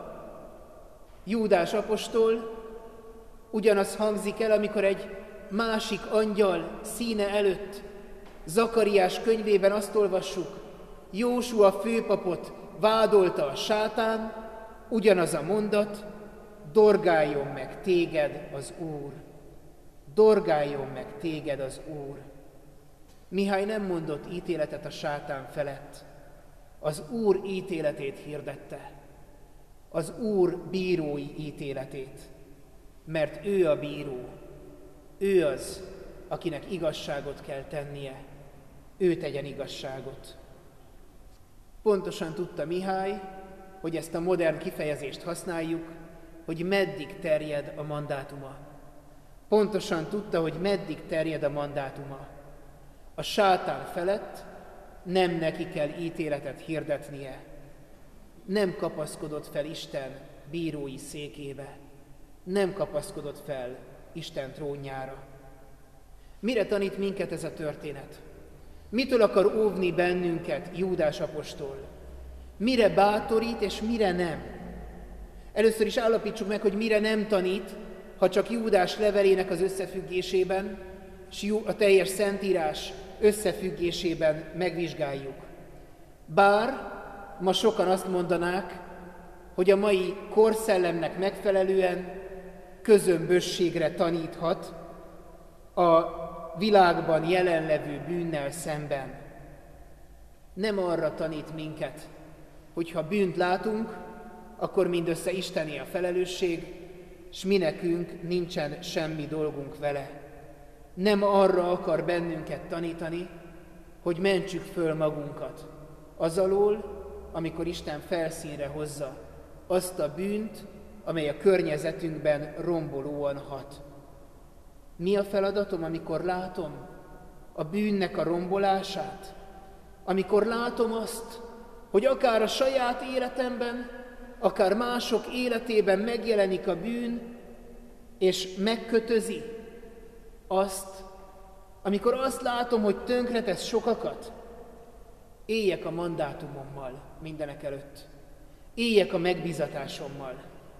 Júdás apostol, ugyanaz hangzik el, amikor egy másik angyal színe előtt, Zakariás könyvében azt olvassuk, Jósua főpapot vádolta a sátán, ugyanaz a mondat, dorgáljon meg téged az Úr. Dorgáljon meg téged az Úr. Mihály nem mondott ítéletet a sátán felett. Az Úr ítéletét hirdette. Az Úr bírói ítéletét. Mert ő a bíró. Ő az, akinek igazságot kell tennie. Ő tegyen igazságot. Pontosan tudta Mihály, hogy ezt a modern kifejezést használjuk, hogy meddig terjed a mandátuma. Pontosan tudta, hogy meddig terjed a mandátuma. A sátán felett nem neki kell ítéletet hirdetnie. Nem kapaszkodott fel Isten bírói székébe. Nem kapaszkodott fel Isten trónjára. Mire tanít minket ez a történet? Mitől akar óvni bennünket Júdás apostol? Mire bátorít és mire nem? Először is állapítsuk meg, hogy mire nem tanít, ha csak Júdás levelének az összefüggésében, és a teljes Szentírás összefüggésében megvizsgáljuk. Bár ma sokan azt mondanák, hogy a mai korszellemnek megfelelően közömbösségre taníthat a világban jelenlevő bűnnel szemben. Nem arra tanít minket, hogy ha bűnt látunk, akkor mindössze Istené a felelősség, s mi nekünk nincsen semmi dolgunk vele. Nem arra akar bennünket tanítani, hogy mentsük föl magunkat az alól, amikor Isten felszínre hozza azt a bűnt, amely a környezetünkben rombolóan hat. Mi a feladatom, amikor látom a bűnnek a rombolását? Amikor látom azt, hogy akár a saját életemben, akár mások életében megjelenik a bűn, és megkötözi azt, amikor azt látom, hogy tönkretesz sokakat, éljek a mandátumommal mindenek előtt. Éljek a megbízatásommal.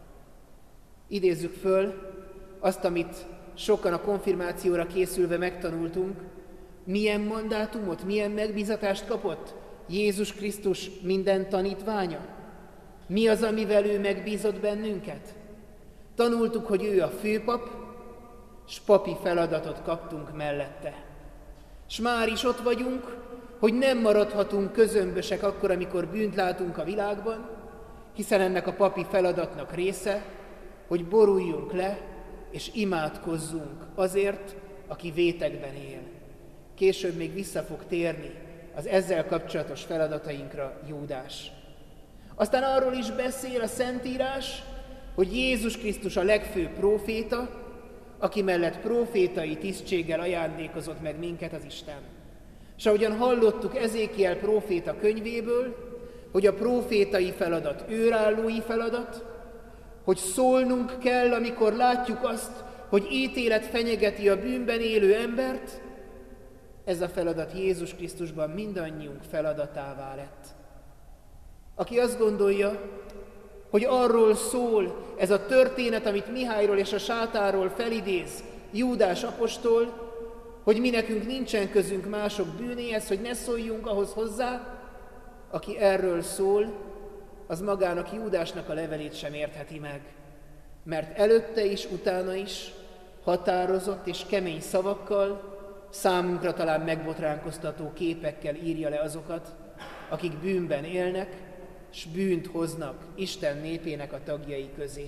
Idézzük föl azt, amit sokan a konfirmációra készülve megtanultunk, milyen mandátumot, milyen megbízatást kapott Jézus Krisztus minden tanítványa. Mi az, amivel ő megbízott bennünket? Tanultuk, hogy ő a főpap, s papi feladatot kaptunk mellette. S már is ott vagyunk, hogy nem maradhatunk közömbösek akkor, amikor bűnt látunk a világban, hiszen ennek a papi feladatnak része, hogy boruljunk le, és imádkozzunk azért, aki vétekben él. Később még vissza fog térni az ezzel kapcsolatos feladatainkra Júdás. Aztán arról is beszél a Szentírás, hogy Jézus Krisztus a legfőbb próféta, aki mellett prófétai tisztséggel ajándékozott meg minket az Isten. És ahogyan hallottuk Ezékiel próféta könyvéből, hogy a prófétai feladat őrállói feladat, hogy szólnunk kell, amikor látjuk azt, hogy ítélet fenyegeti a bűnben élő embert, ez a feladat Jézus Krisztusban mindannyiunk feladatává lett. Aki azt gondolja, hogy arról szól ez a történet, amit Mihályról és a sátánról felidéz, Júdás apostol, hogy mi nekünk nincsen közünk mások bűnéhez, hogy ne szóljunk ahhoz hozzá, aki erről szól, az magának Júdásnak a levelét sem értheti meg. Mert előtte is, utána is határozott és kemény szavakkal, számunkra talán megbotránkoztató képekkel írja le azokat, akik bűnben élnek, s bűnt hoznak Isten népének a tagjai közé.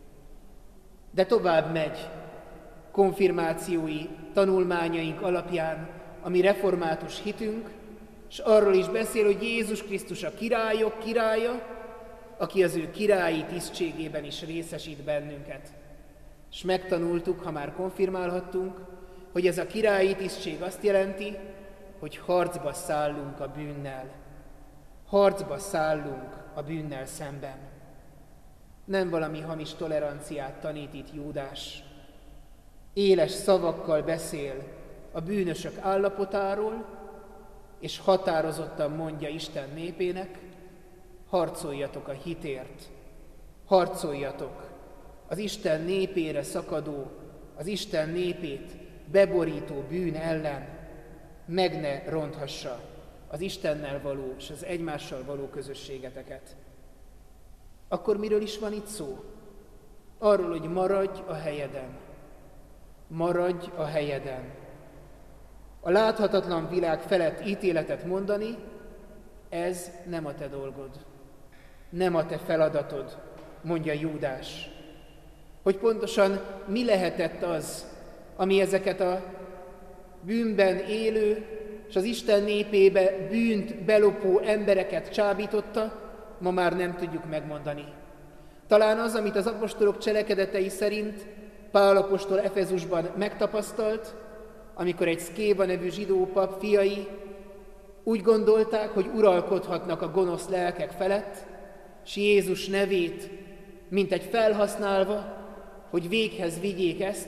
De tovább megy konfirmációi tanulmányaink alapján a mi református hitünk, és arról is beszél, hogy Jézus Krisztus a királyok királya, aki az ő királyi tisztségében is részesít bennünket. És megtanultuk, ha már konfirmálhattunk, hogy ez a királyi tisztség azt jelenti, hogy harcba szállunk a bűnnel. Harcba szállunk a bűnnel szemben. Nem valami hamis toleranciát tanít itt Júdás. Éles szavakkal beszél a bűnösök állapotáról, és határozottan mondja Isten népének, harcoljatok a hitért, harcoljatok az Isten népére szakadó, az Isten népét beborító bűn ellen, meg ne ronthassa az Istennel való és az egymással való közösségeteket. Akkor miről is van itt szó? Arról, hogy maradj a helyeden. Maradj a helyeden. A láthatatlan világ felett ítéletet mondani, ez nem a te dolgod. Nem a te feladatod, mondja Júdás. Hogy pontosan mi lehetett az, ami ezeket a bűnben élő és az Isten népébe bűnt belopó embereket csábította, ma már nem tudjuk megmondani. Talán az, amit az apostolok cselekedetei szerint Pál apostol Efezusban megtapasztalt, amikor egy Szkéva nevű zsidó pap fiai úgy gondolták, hogy uralkodhatnak a gonosz lelkek felett, s Jézus nevét, mint egy felhasználva, hogy véghez vigyék ezt,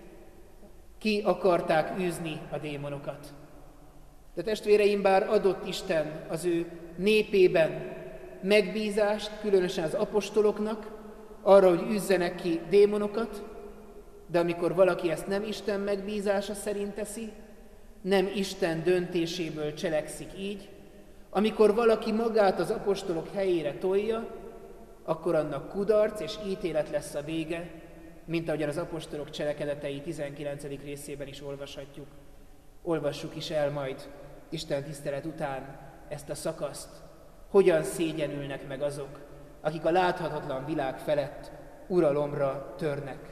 ki akarták űzni a démonokat. De testvéreim, bár adott Isten az ő népében megbízást, különösen az apostoloknak, arra, hogy üzzenek ki démonokat, de amikor valaki ezt nem Isten megbízása szerint teszi, nem Isten döntéséből cselekszik így, amikor valaki magát az apostolok helyére tolja, akkor annak kudarc és ítélet lesz a vége, mint ahogyan az apostolok cselekedetei 19. részében is olvashatjuk. Olvassuk is el majd Isten tisztelet után ezt a szakaszt, hogyan szégyenülnek meg azok, akik a láthatatlan világ felett uralomra törnek.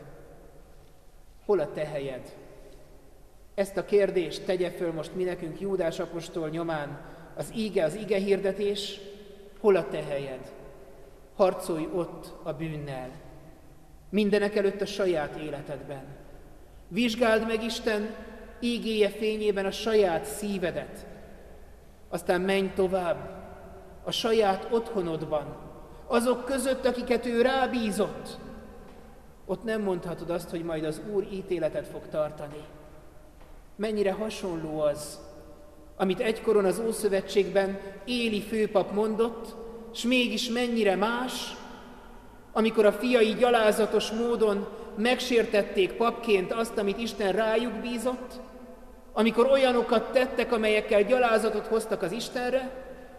Hol a te helyed? Ezt a kérdést tegye föl most mi nekünk Júdás apostol nyomán az ige hirdetés. Hol a te helyed? Harcolj ott a bűnnel. Mindenek előtt a saját életedben. Vizsgáld meg Isten ígéje fényében a saját szívedet. Aztán menj tovább a saját otthonodban, azok között, akiket ő rábízott. Ott nem mondhatod azt, hogy majd az Úr ítéletet fog tartani. Mennyire hasonló az, amit egykoron az Ószövetségben Éli főpap mondott, s mégis mennyire más, amikor a fiai gyalázatos módon megsértették papként azt, amit Isten rájuk bízott, amikor olyanokat tettek, amelyekkel gyalázatot hoztak az Istenre,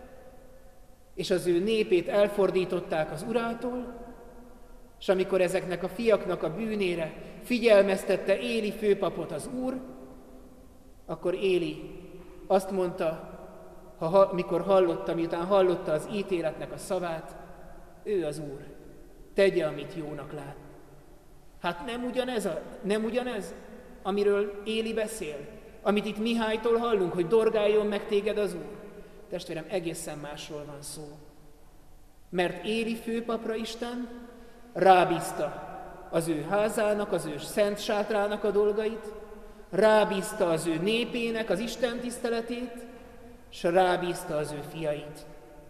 és az ő népét elfordították az Urától, és amikor ezeknek a fiaknak a bűnére figyelmeztette Éli főpapot az Úr, akkor Éli azt mondta, miután hallotta az ítéletnek a szavát, ő az Úr, tegye, amit jónak lát. Hát nem ugyanez, amiről Éli beszél, amit itt Mihálytól hallunk, hogy dorgáljon meg téged az Úr. Testvérem, egészen másról van szó. Mert Éli főpapra Isten rábízta az ő házának, az ő szent sátrának a dolgait, rábízta az ő népének az Isten tiszteletét, és rábízta az ő fiait.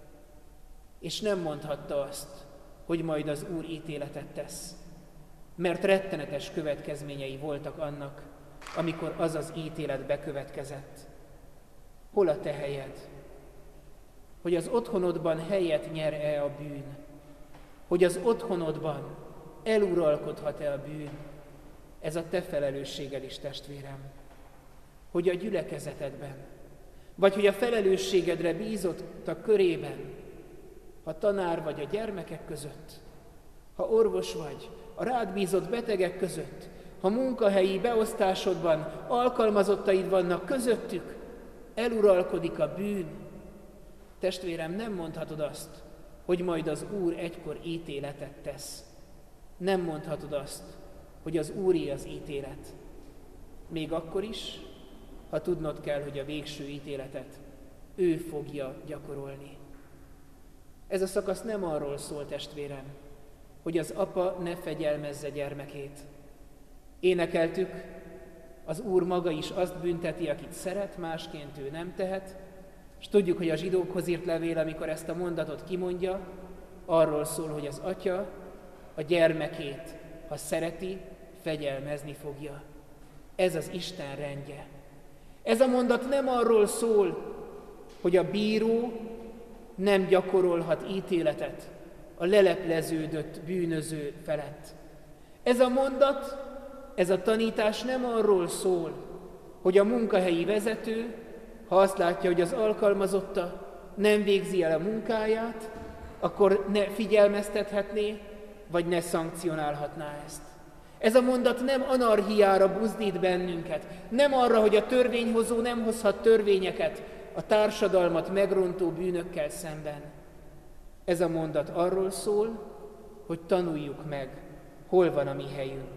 És nem mondhatta azt, hogy majd az Úr ítéletet tesz, mert rettenetes következményei voltak annak, amikor az az ítélet bekövetkezett. Hol a te helyed? Hogy az otthonodban helyet nyer-e a bűn? Hogy az otthonodban eluralkodhat-e a bűn? ez a te felelősséged is, testvérem, hogy a gyülekezetedben, vagy hogy a felelősségedre bízottak körében, ha tanár vagy a gyermekek között, ha orvos vagy a rád bízott betegek között, ha munkahelyi beosztásodban alkalmazottaid vannak közöttük, eluralkodik a bűn, testvérem, nem mondhatod azt, hogy majd az Úr egykor ítéletet tesz. Nem mondhatod azt, hogy az Úré az ítélet. Még akkor is, ha tudnod kell, hogy a végső ítéletet ő fogja gyakorolni. Ez a szakasz nem arról szól, testvérem, hogy az apa ne fegyelmezze gyermekét. Énekeltük, az Úr maga is azt bünteti, akit szeret, másként ő nem tehet, és tudjuk, hogy a zsidókhoz írt levél, amikor ezt a mondatot kimondja, arról szól, hogy az atya a gyermekét, ha szereti, fegyelmezni fogja. Ez az Isten rendje. Ez a mondat nem arról szól, hogy a bíró nem gyakorolhat ítéletet a lelepleződött bűnöző felett. Ez a mondat, ez a tanítás nem arról szól, hogy a munkahelyi vezető, ha azt látja, hogy az alkalmazotta nem végzi el a munkáját, akkor ne figyelmeztethetné, vagy ne szankcionálhatná ezt. Ez a mondat nem anarchiára buzdít bennünket, nem arra, hogy a törvényhozó nem hozhat törvényeket a társadalmat megrontó bűnökkel szemben. Ez a mondat arról szól, hogy tanuljuk meg, hol van a mi helyünk.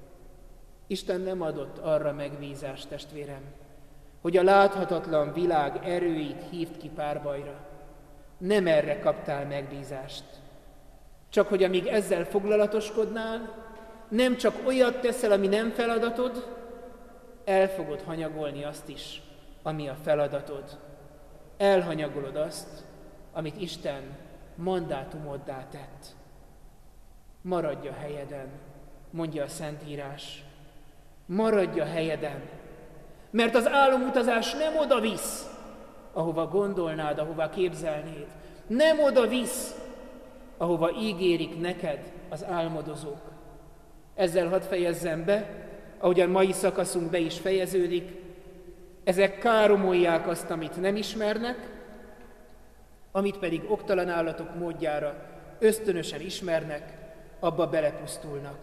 Isten nem adott arra megbízást, testvérem, hogy a láthatatlan világ erőit hívd ki párbajra. Nem erre kaptál megbízást. Csak hogy amíg ezzel foglalatoskodnál, nem csak olyat teszel, ami nem feladatod, el fogod hanyagolni azt is, ami a feladatod. Elhanyagolod azt, amit Isten mandátumoddá tett. Maradj a helyeden, mondja a Szentírás. Maradj a helyeden, mert az álomutazás nem oda visz, ahova gondolnád, ahova képzelnéd. Nem oda visz, ahova ígérik neked az álmodozók. Ezzel hadd fejezzem be, ahogy a mai szakaszunk be is fejeződik, ezek káromolják azt, amit nem ismernek, amit pedig oktalan állatok módjára ösztönösen ismernek, abba belepusztulnak.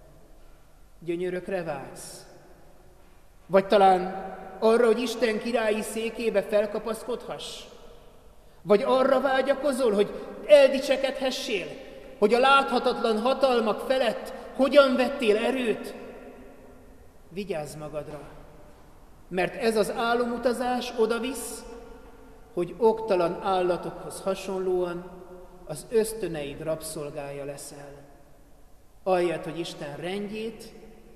Gyönyörökre vágysz? Vagy talán arra, hogy Isten királyi székébe felkapaszkodhass? Vagy arra vágyakozol, hogy eldicsekedhessél, hogy a láthatatlan hatalmak felett hogyan vettél erőt? Vigyázz magadra, mert ez az álomutazás odavisz, hogy oktalan állatokhoz hasonlóan az ösztöneid rabszolgája leszel. Ahelyett, hogy Isten rendjét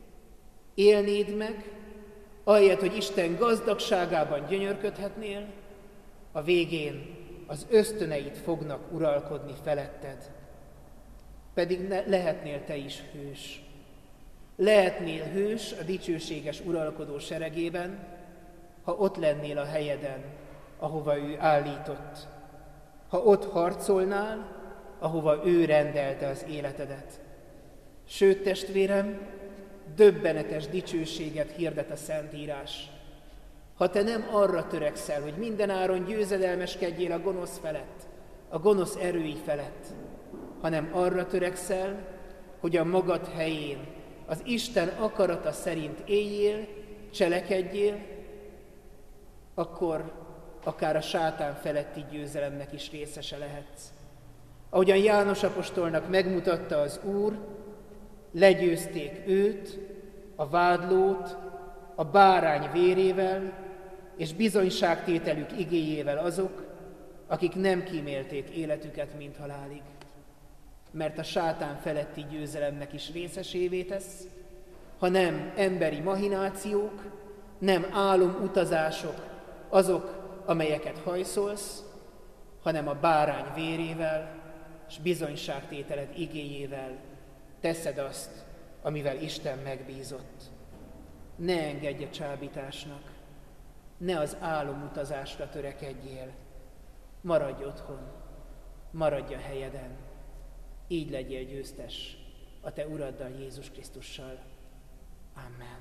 élnéd meg, ahelyett, hogy Isten gazdagságában gyönyörködhetnél, a végén az ösztöneid fognak uralkodni feletted. Pedig lehetnél te is hős. Lehetnél hős a dicsőséges uralkodó seregében, ha ott lennél a helyeden, ahova ő állított. Ha ott harcolnál, ahova ő rendelte az életedet. Sőt, testvérem, döbbenetes dicsőséget hirdet a Szentírás. Ha te nem arra törekszel, hogy mindenáron győzedelmeskedjél a gonosz felett, a gonosz erői felett, hanem arra törekszel, hogy a magad helyén, az Isten akarata szerint éljél, cselekedjél, akkor akár a sátán feletti győzelemnek is részese lehetsz. Ahogyan János apostolnak megmutatta az Úr, legyőzték őt, a vádlót, a bárány vérével és bizonyságtételük igéjével azok, akik nem kímélték életüket, mint halálig. Mert a sátán feletti győzelemnek is részesévé tesz, ha nem emberi mahinációk, nem álomutazások azok, amelyeket hajszolsz, hanem a bárány vérével és bizonyságtételed igéjével teszed azt, amivel Isten megbízott. Ne engedj a csábításnak, ne az álomutazásra törekedjél, maradj otthon, maradj a helyeden, így legyél győztes a te Uraddal, Jézus Krisztussal. Amen.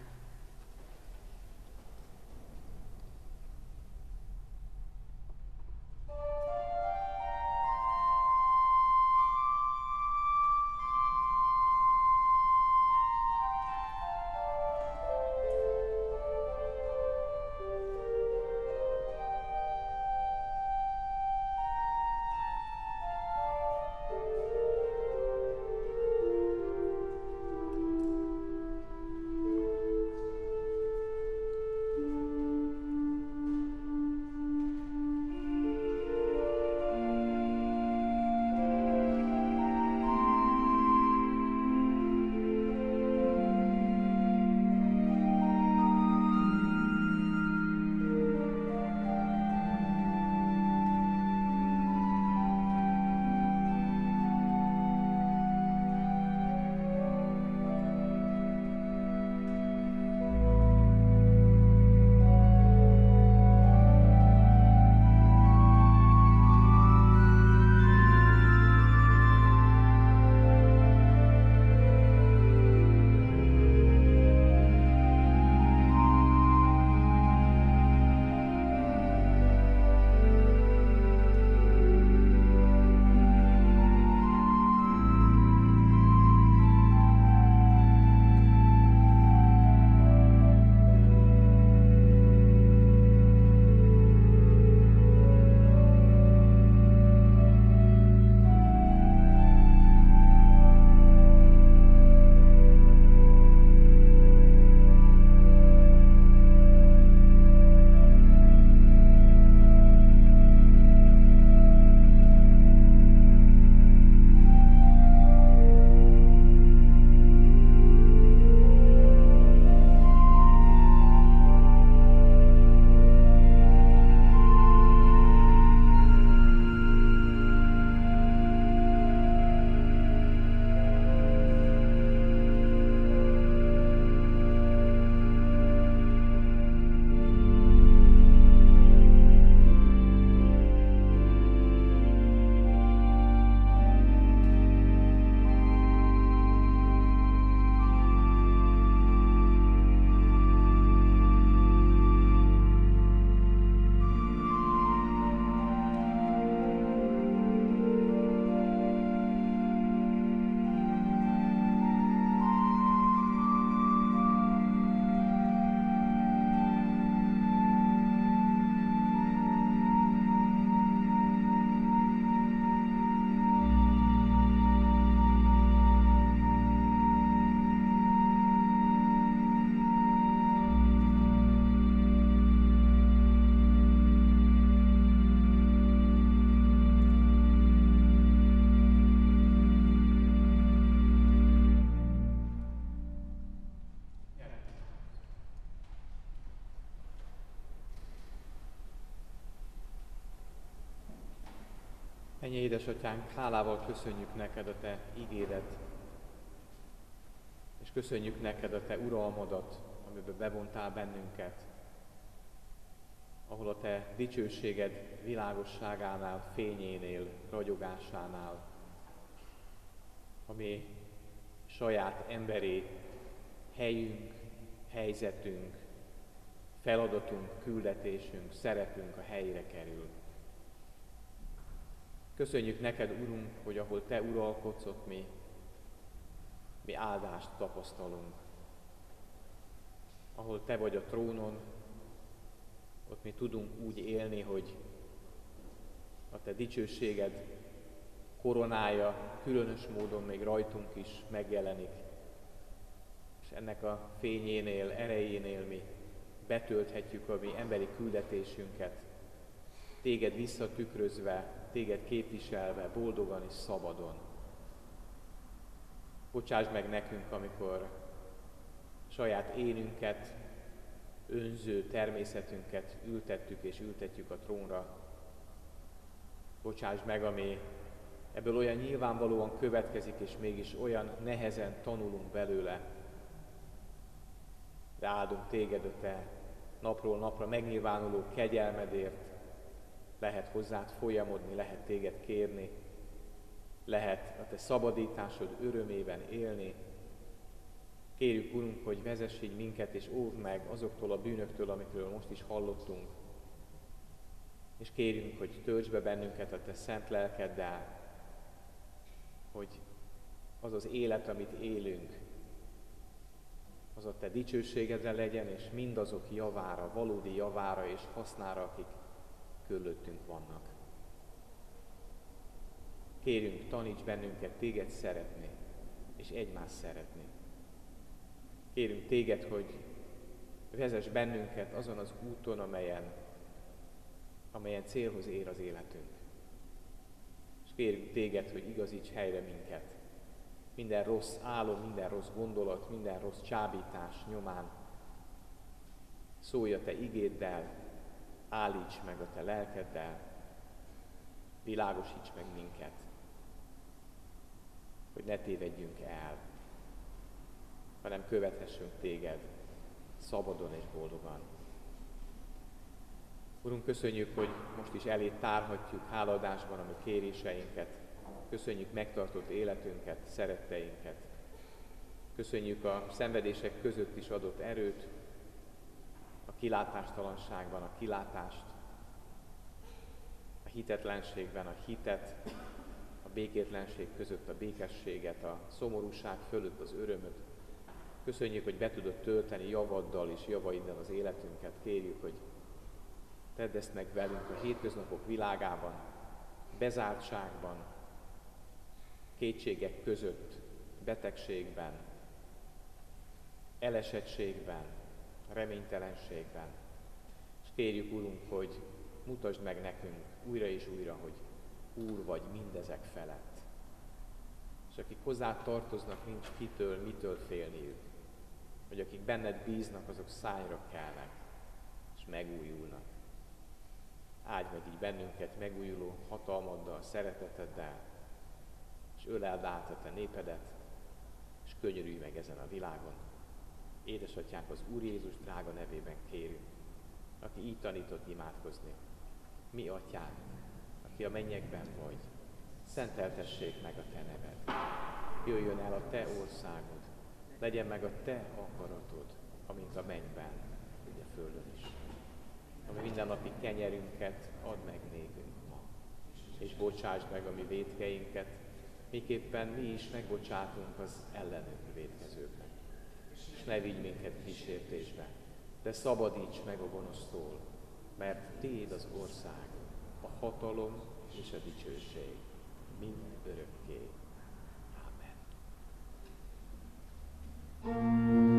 Ennyi édesatyánk, hálával köszönjük neked a te ígédet, és köszönjük neked a te uralmadat, amiben bevontál bennünket, ahol a te dicsőséged világosságánál, fényénél, ragyogásánál, ami saját emberi helyünk, helyzetünk, feladatunk, küldetésünk, szerepünk a helyére kerül. Köszönjük neked, Urunk, hogy ahol te uralkodsz, ott mi áldást tapasztalunk. Ahol te vagy a trónon, ott mi tudunk úgy élni, hogy a te dicsőséged koronája különös módon még rajtunk is megjelenik. És ennek a fényénél, erejénél mi betölthetjük a mi emberi küldetésünket, téged visszatükrözve, téged képviselve, boldogan és szabadon. Bocsásd meg nekünk, amikor saját énünket, önző természetünket ültettük és ültetjük a trónra. Bocsásd meg, ami ebből olyan nyilvánvalóan következik, és mégis olyan nehezen tanulunk belőle. De áldunk téged a te napról napra megnyilvánuló kegyelmedért, lehet hozzád folyamodni, lehet téged kérni, lehet a te szabadításod örömében élni. Kérjük, Urunk, hogy vezess így minket, és óvd meg azoktól a bűnöktől, amikről most is hallottunk. És kérjünk, hogy töltsd be bennünket a Te szent lelkeddel, hogy az az élet, amit élünk, az a Te dicsőségedre legyen, és mindazok javára, valódi javára és hasznára, akik körülöttünk vannak. Kérjünk, taníts bennünket Téged szeretni, és egymást szeretni. Kérünk Téged, hogy vezess bennünket azon az úton, amelyen célhoz ér az életünk. És kérünk Téged, hogy igazíts helyre minket. Minden rossz álom, minden rossz gondolat, minden rossz csábítás nyomán. Szólj a Te igéddel, állíts meg a Te lelkeddel, világosíts meg minket, hogy ne tévedjünk el, hanem követhessünk Téged szabadon és boldogan. Urunk, köszönjük, hogy most is elé tárhatjuk hálaadásban a mi kéréseinket. Köszönjük megtartott életünket, szeretteinket. Köszönjük a szenvedések között is adott erőt, a kilátástalanságban a kilátást, a hitetlenségben a hitet, a békétlenség között a békességet, a szomorúság fölött az örömöt. Köszönjük, hogy be tudod tölteni javaddal és javaiddal az életünket. Kérjük, hogy tedd ezt meg velünk a hétköznapok világában, bezártságban, kétségek között, betegségben, elesettségben, reménytelenségben. És kérjük, Urunk, hogy mutasd meg nekünk újra és újra, hogy Úr vagy mindezek felett. És akik hozzá tartoznak, nincs kitől, mitől félniük. Hogy akik benned bíznak, azok szányra kelnek, és megújulnak. Áldj meg így bennünket megújuló hatalmaddal, szereteteddel, és öleld át a Te népedet, és könyörülj meg ezen a világon. Édesatyánk, az Úr Jézus drága nevében kérünk, aki így tanított imádkozni. Mi Atyánk, aki a mennyekben vagy, szenteltessék meg a Te neved. Jöjjön el a Te országod, legyen meg a Te akaratod, amint a mennyben, úgy a földön is. A mindennapi kenyerünket add meg nékünk ma, és bocsásd meg a mi vétkeinket, miképpen mi is megbocsátunk az ellenünk vétkezőknek. És ne vigy minket kísértésbe, de szabadíts meg a gonosztól, mert Tiéd az ország, a hatalom és a dicsőség mind örökké. Amen.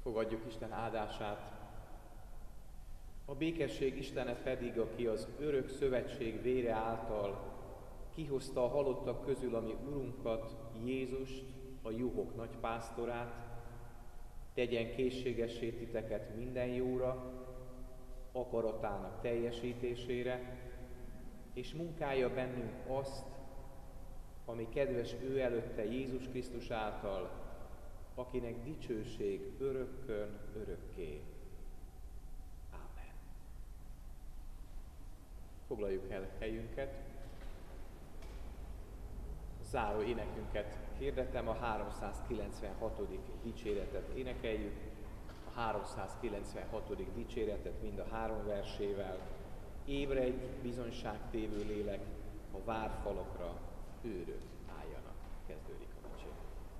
Fogadjuk Isten áldását. A békesség Istene pedig, aki az örök szövetség vére által kihozta a halottak közül a mi Urunkat, Jézust, a juhok nagypásztorát, tegyen készségessé titeket minden jóra, akaratának teljesítésére, és munkálja bennünk azt, ami kedves ő előtte Jézus Krisztus által, akinek dicsőség örökkön örökké. Ámen. Foglaljuk el helyünket. Záró énekünket hirdetem, a 396. dicséretet énekeljük. A 396. dicséretet mind a 3 versével. Ébredj, bizonyságtévő lélek, a várfalakra őrök álljanak. Kezdődik a dicséret.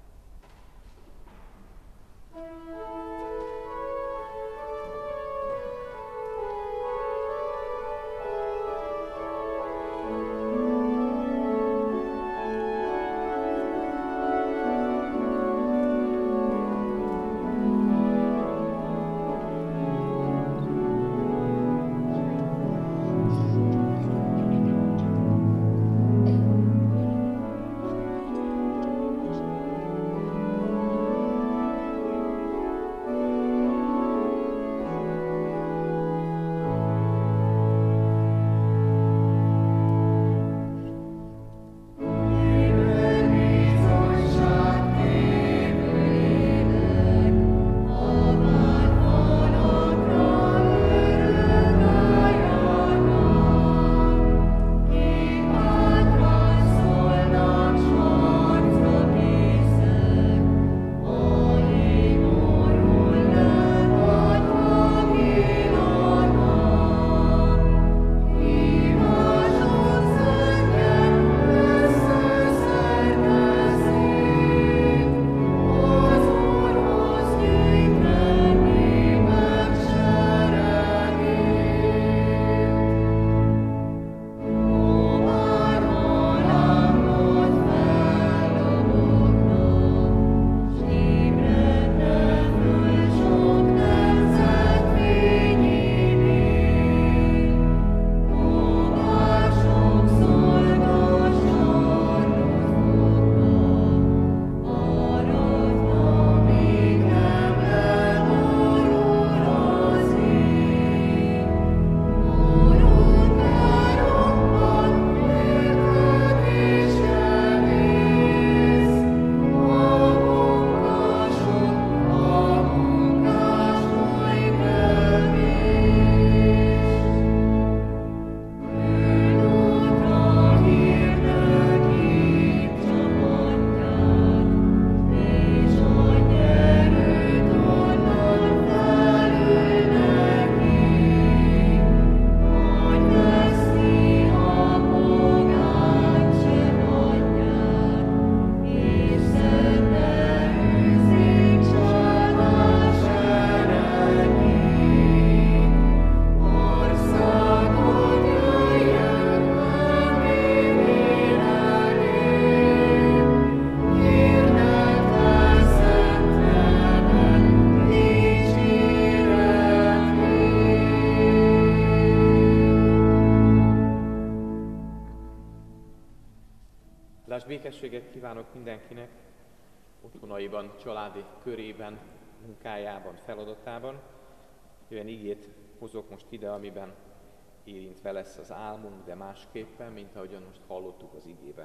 Békességet kívánok mindenkinek, otthonaiban, családi körében, munkájában, feladatában. Olyan igét hozok most ide, amiben érintve lesz az álmunk, de másképpen, mint ahogyan most hallottuk az igében.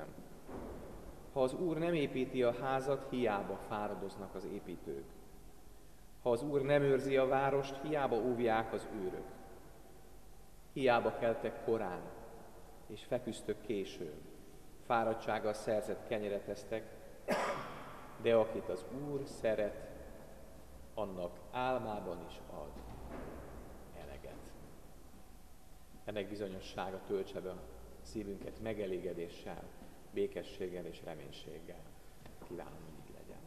Ha az Úr nem építi a házat, hiába fáradoznak az építők. Ha az Úr nem őrzi a várost, hiába óvják az őrök. Hiába keltek korán, és feküztök későn. Fáradtsággal szerzett kenyeret esztek, de akit az Úr szeret, annak álmában is ad eleget. Ennek bizonyossága töltse be a szívünket megelégedéssel, békességgel és reménységgel. Kívánom, hogy így legyen.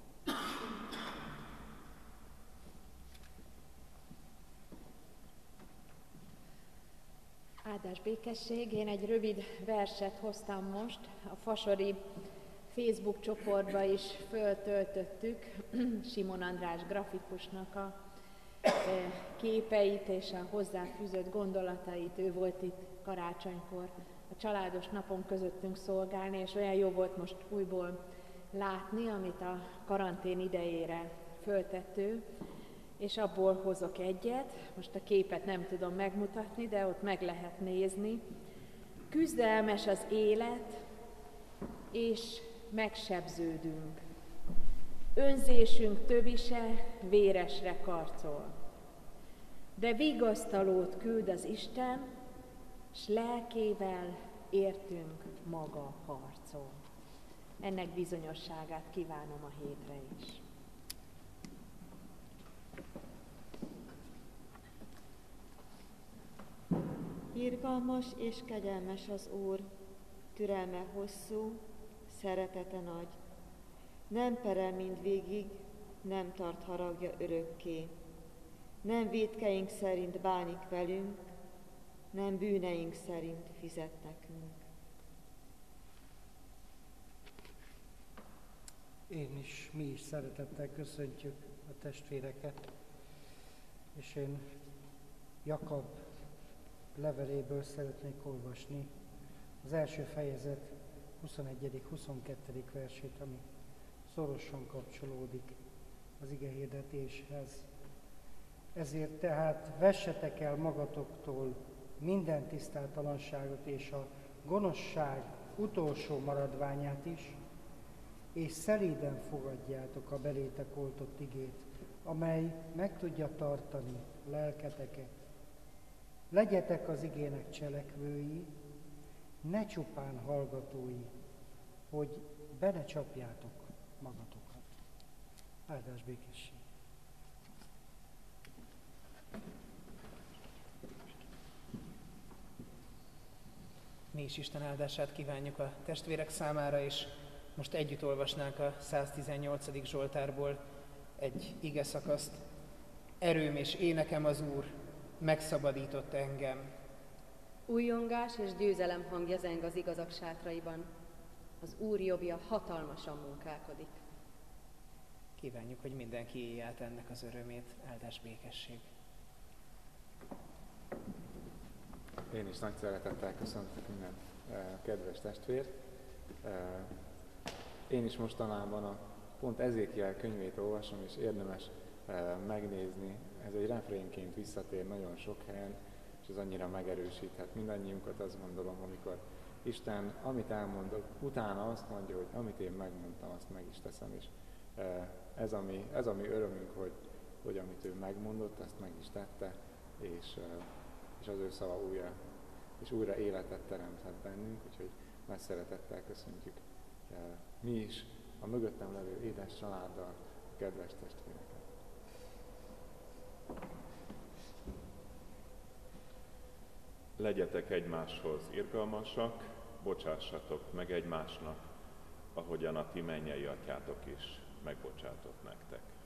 Áldás békesség, én egy rövid verset hoztam most, a Fasori Facebook csoportba is föltöltöttük Simon András grafikusnak a képeit és a hozzáfűzött gondolatait. Ő volt itt karácsonykor a családos napon közöttünk szolgálni, és olyan jó volt most újból látni, amit a karantén idejére föltett ő, és abból hozok egyet, most a képet nem tudom megmutatni, de ott meg lehet nézni. Küzdelmes az élet, és megsebződünk. Önzésünk tövise véresre karcol. De vigasztalót küld az Isten, s lelkével értünk maga harcol. Ennek bizonyosságát kívánom a hétre is. Irgalmas és kegyelmes az Úr, türelme hosszú, szeretete nagy. Nem perel mindvégig, nem tart haragja örökké. Nem vétkeink szerint bánik velünk, nem bűneink szerint fizet nekünk. Mi is szeretettel köszöntjük a testvéreket, és én Jakab leveléből szeretnék olvasni az első fejezet 21.-22. versét, ami szorosan kapcsolódik az igehirdetéshez. Ezért tehát vessetek el magatoktól minden tisztátalanságot és a gonoszság utolsó maradványát is, és szelíden fogadjátok a belétek oltott igét, amely meg tudja tartani lelketeket. Legyetek az igének cselekvői, ne csupán hallgatói, hogy be ne csapjátok magatokat. Áldás békesség! Mi is Isten áldását kívánjuk a testvérek számára, és most együtt olvasnánk a 118. Zsoltárból egy ige szakaszt. Erőm és énekem az Úr, megszabadított engem. Újongás és győzelem hangja zeng az igazak sátraiban. Az Úr jobbja hatalmasan munkálkodik. Kívánjuk, hogy mindenki élje át ennek az örömét. Áldás békesség! Én is nagy szeretettel köszöntök minden kedves testvért. Én is mostanában pont Ezékiel könyvét olvasom, és érdemes megnézni. Ez egy refrénként visszatér nagyon sok helyen, és ez annyira megerősíthet mindannyiunkat, azt gondolom, amikor Isten, amit elmondok, utána azt mondja, hogy amit én megmondtam, azt meg is teszem, és ez a mi örömünk, hogy amit ő megmondott, azt meg is tette, és az ő szava újra életet teremthet bennünk, úgyhogy nagy szeretettel köszöntjük mi is a mögöttem levő édes családdal a kedves testvéreket. Legyetek egymáshoz irgalmasak, bocsássatok meg egymásnak, ahogyan a ti mennyei atyátok is megbocsátott nektek.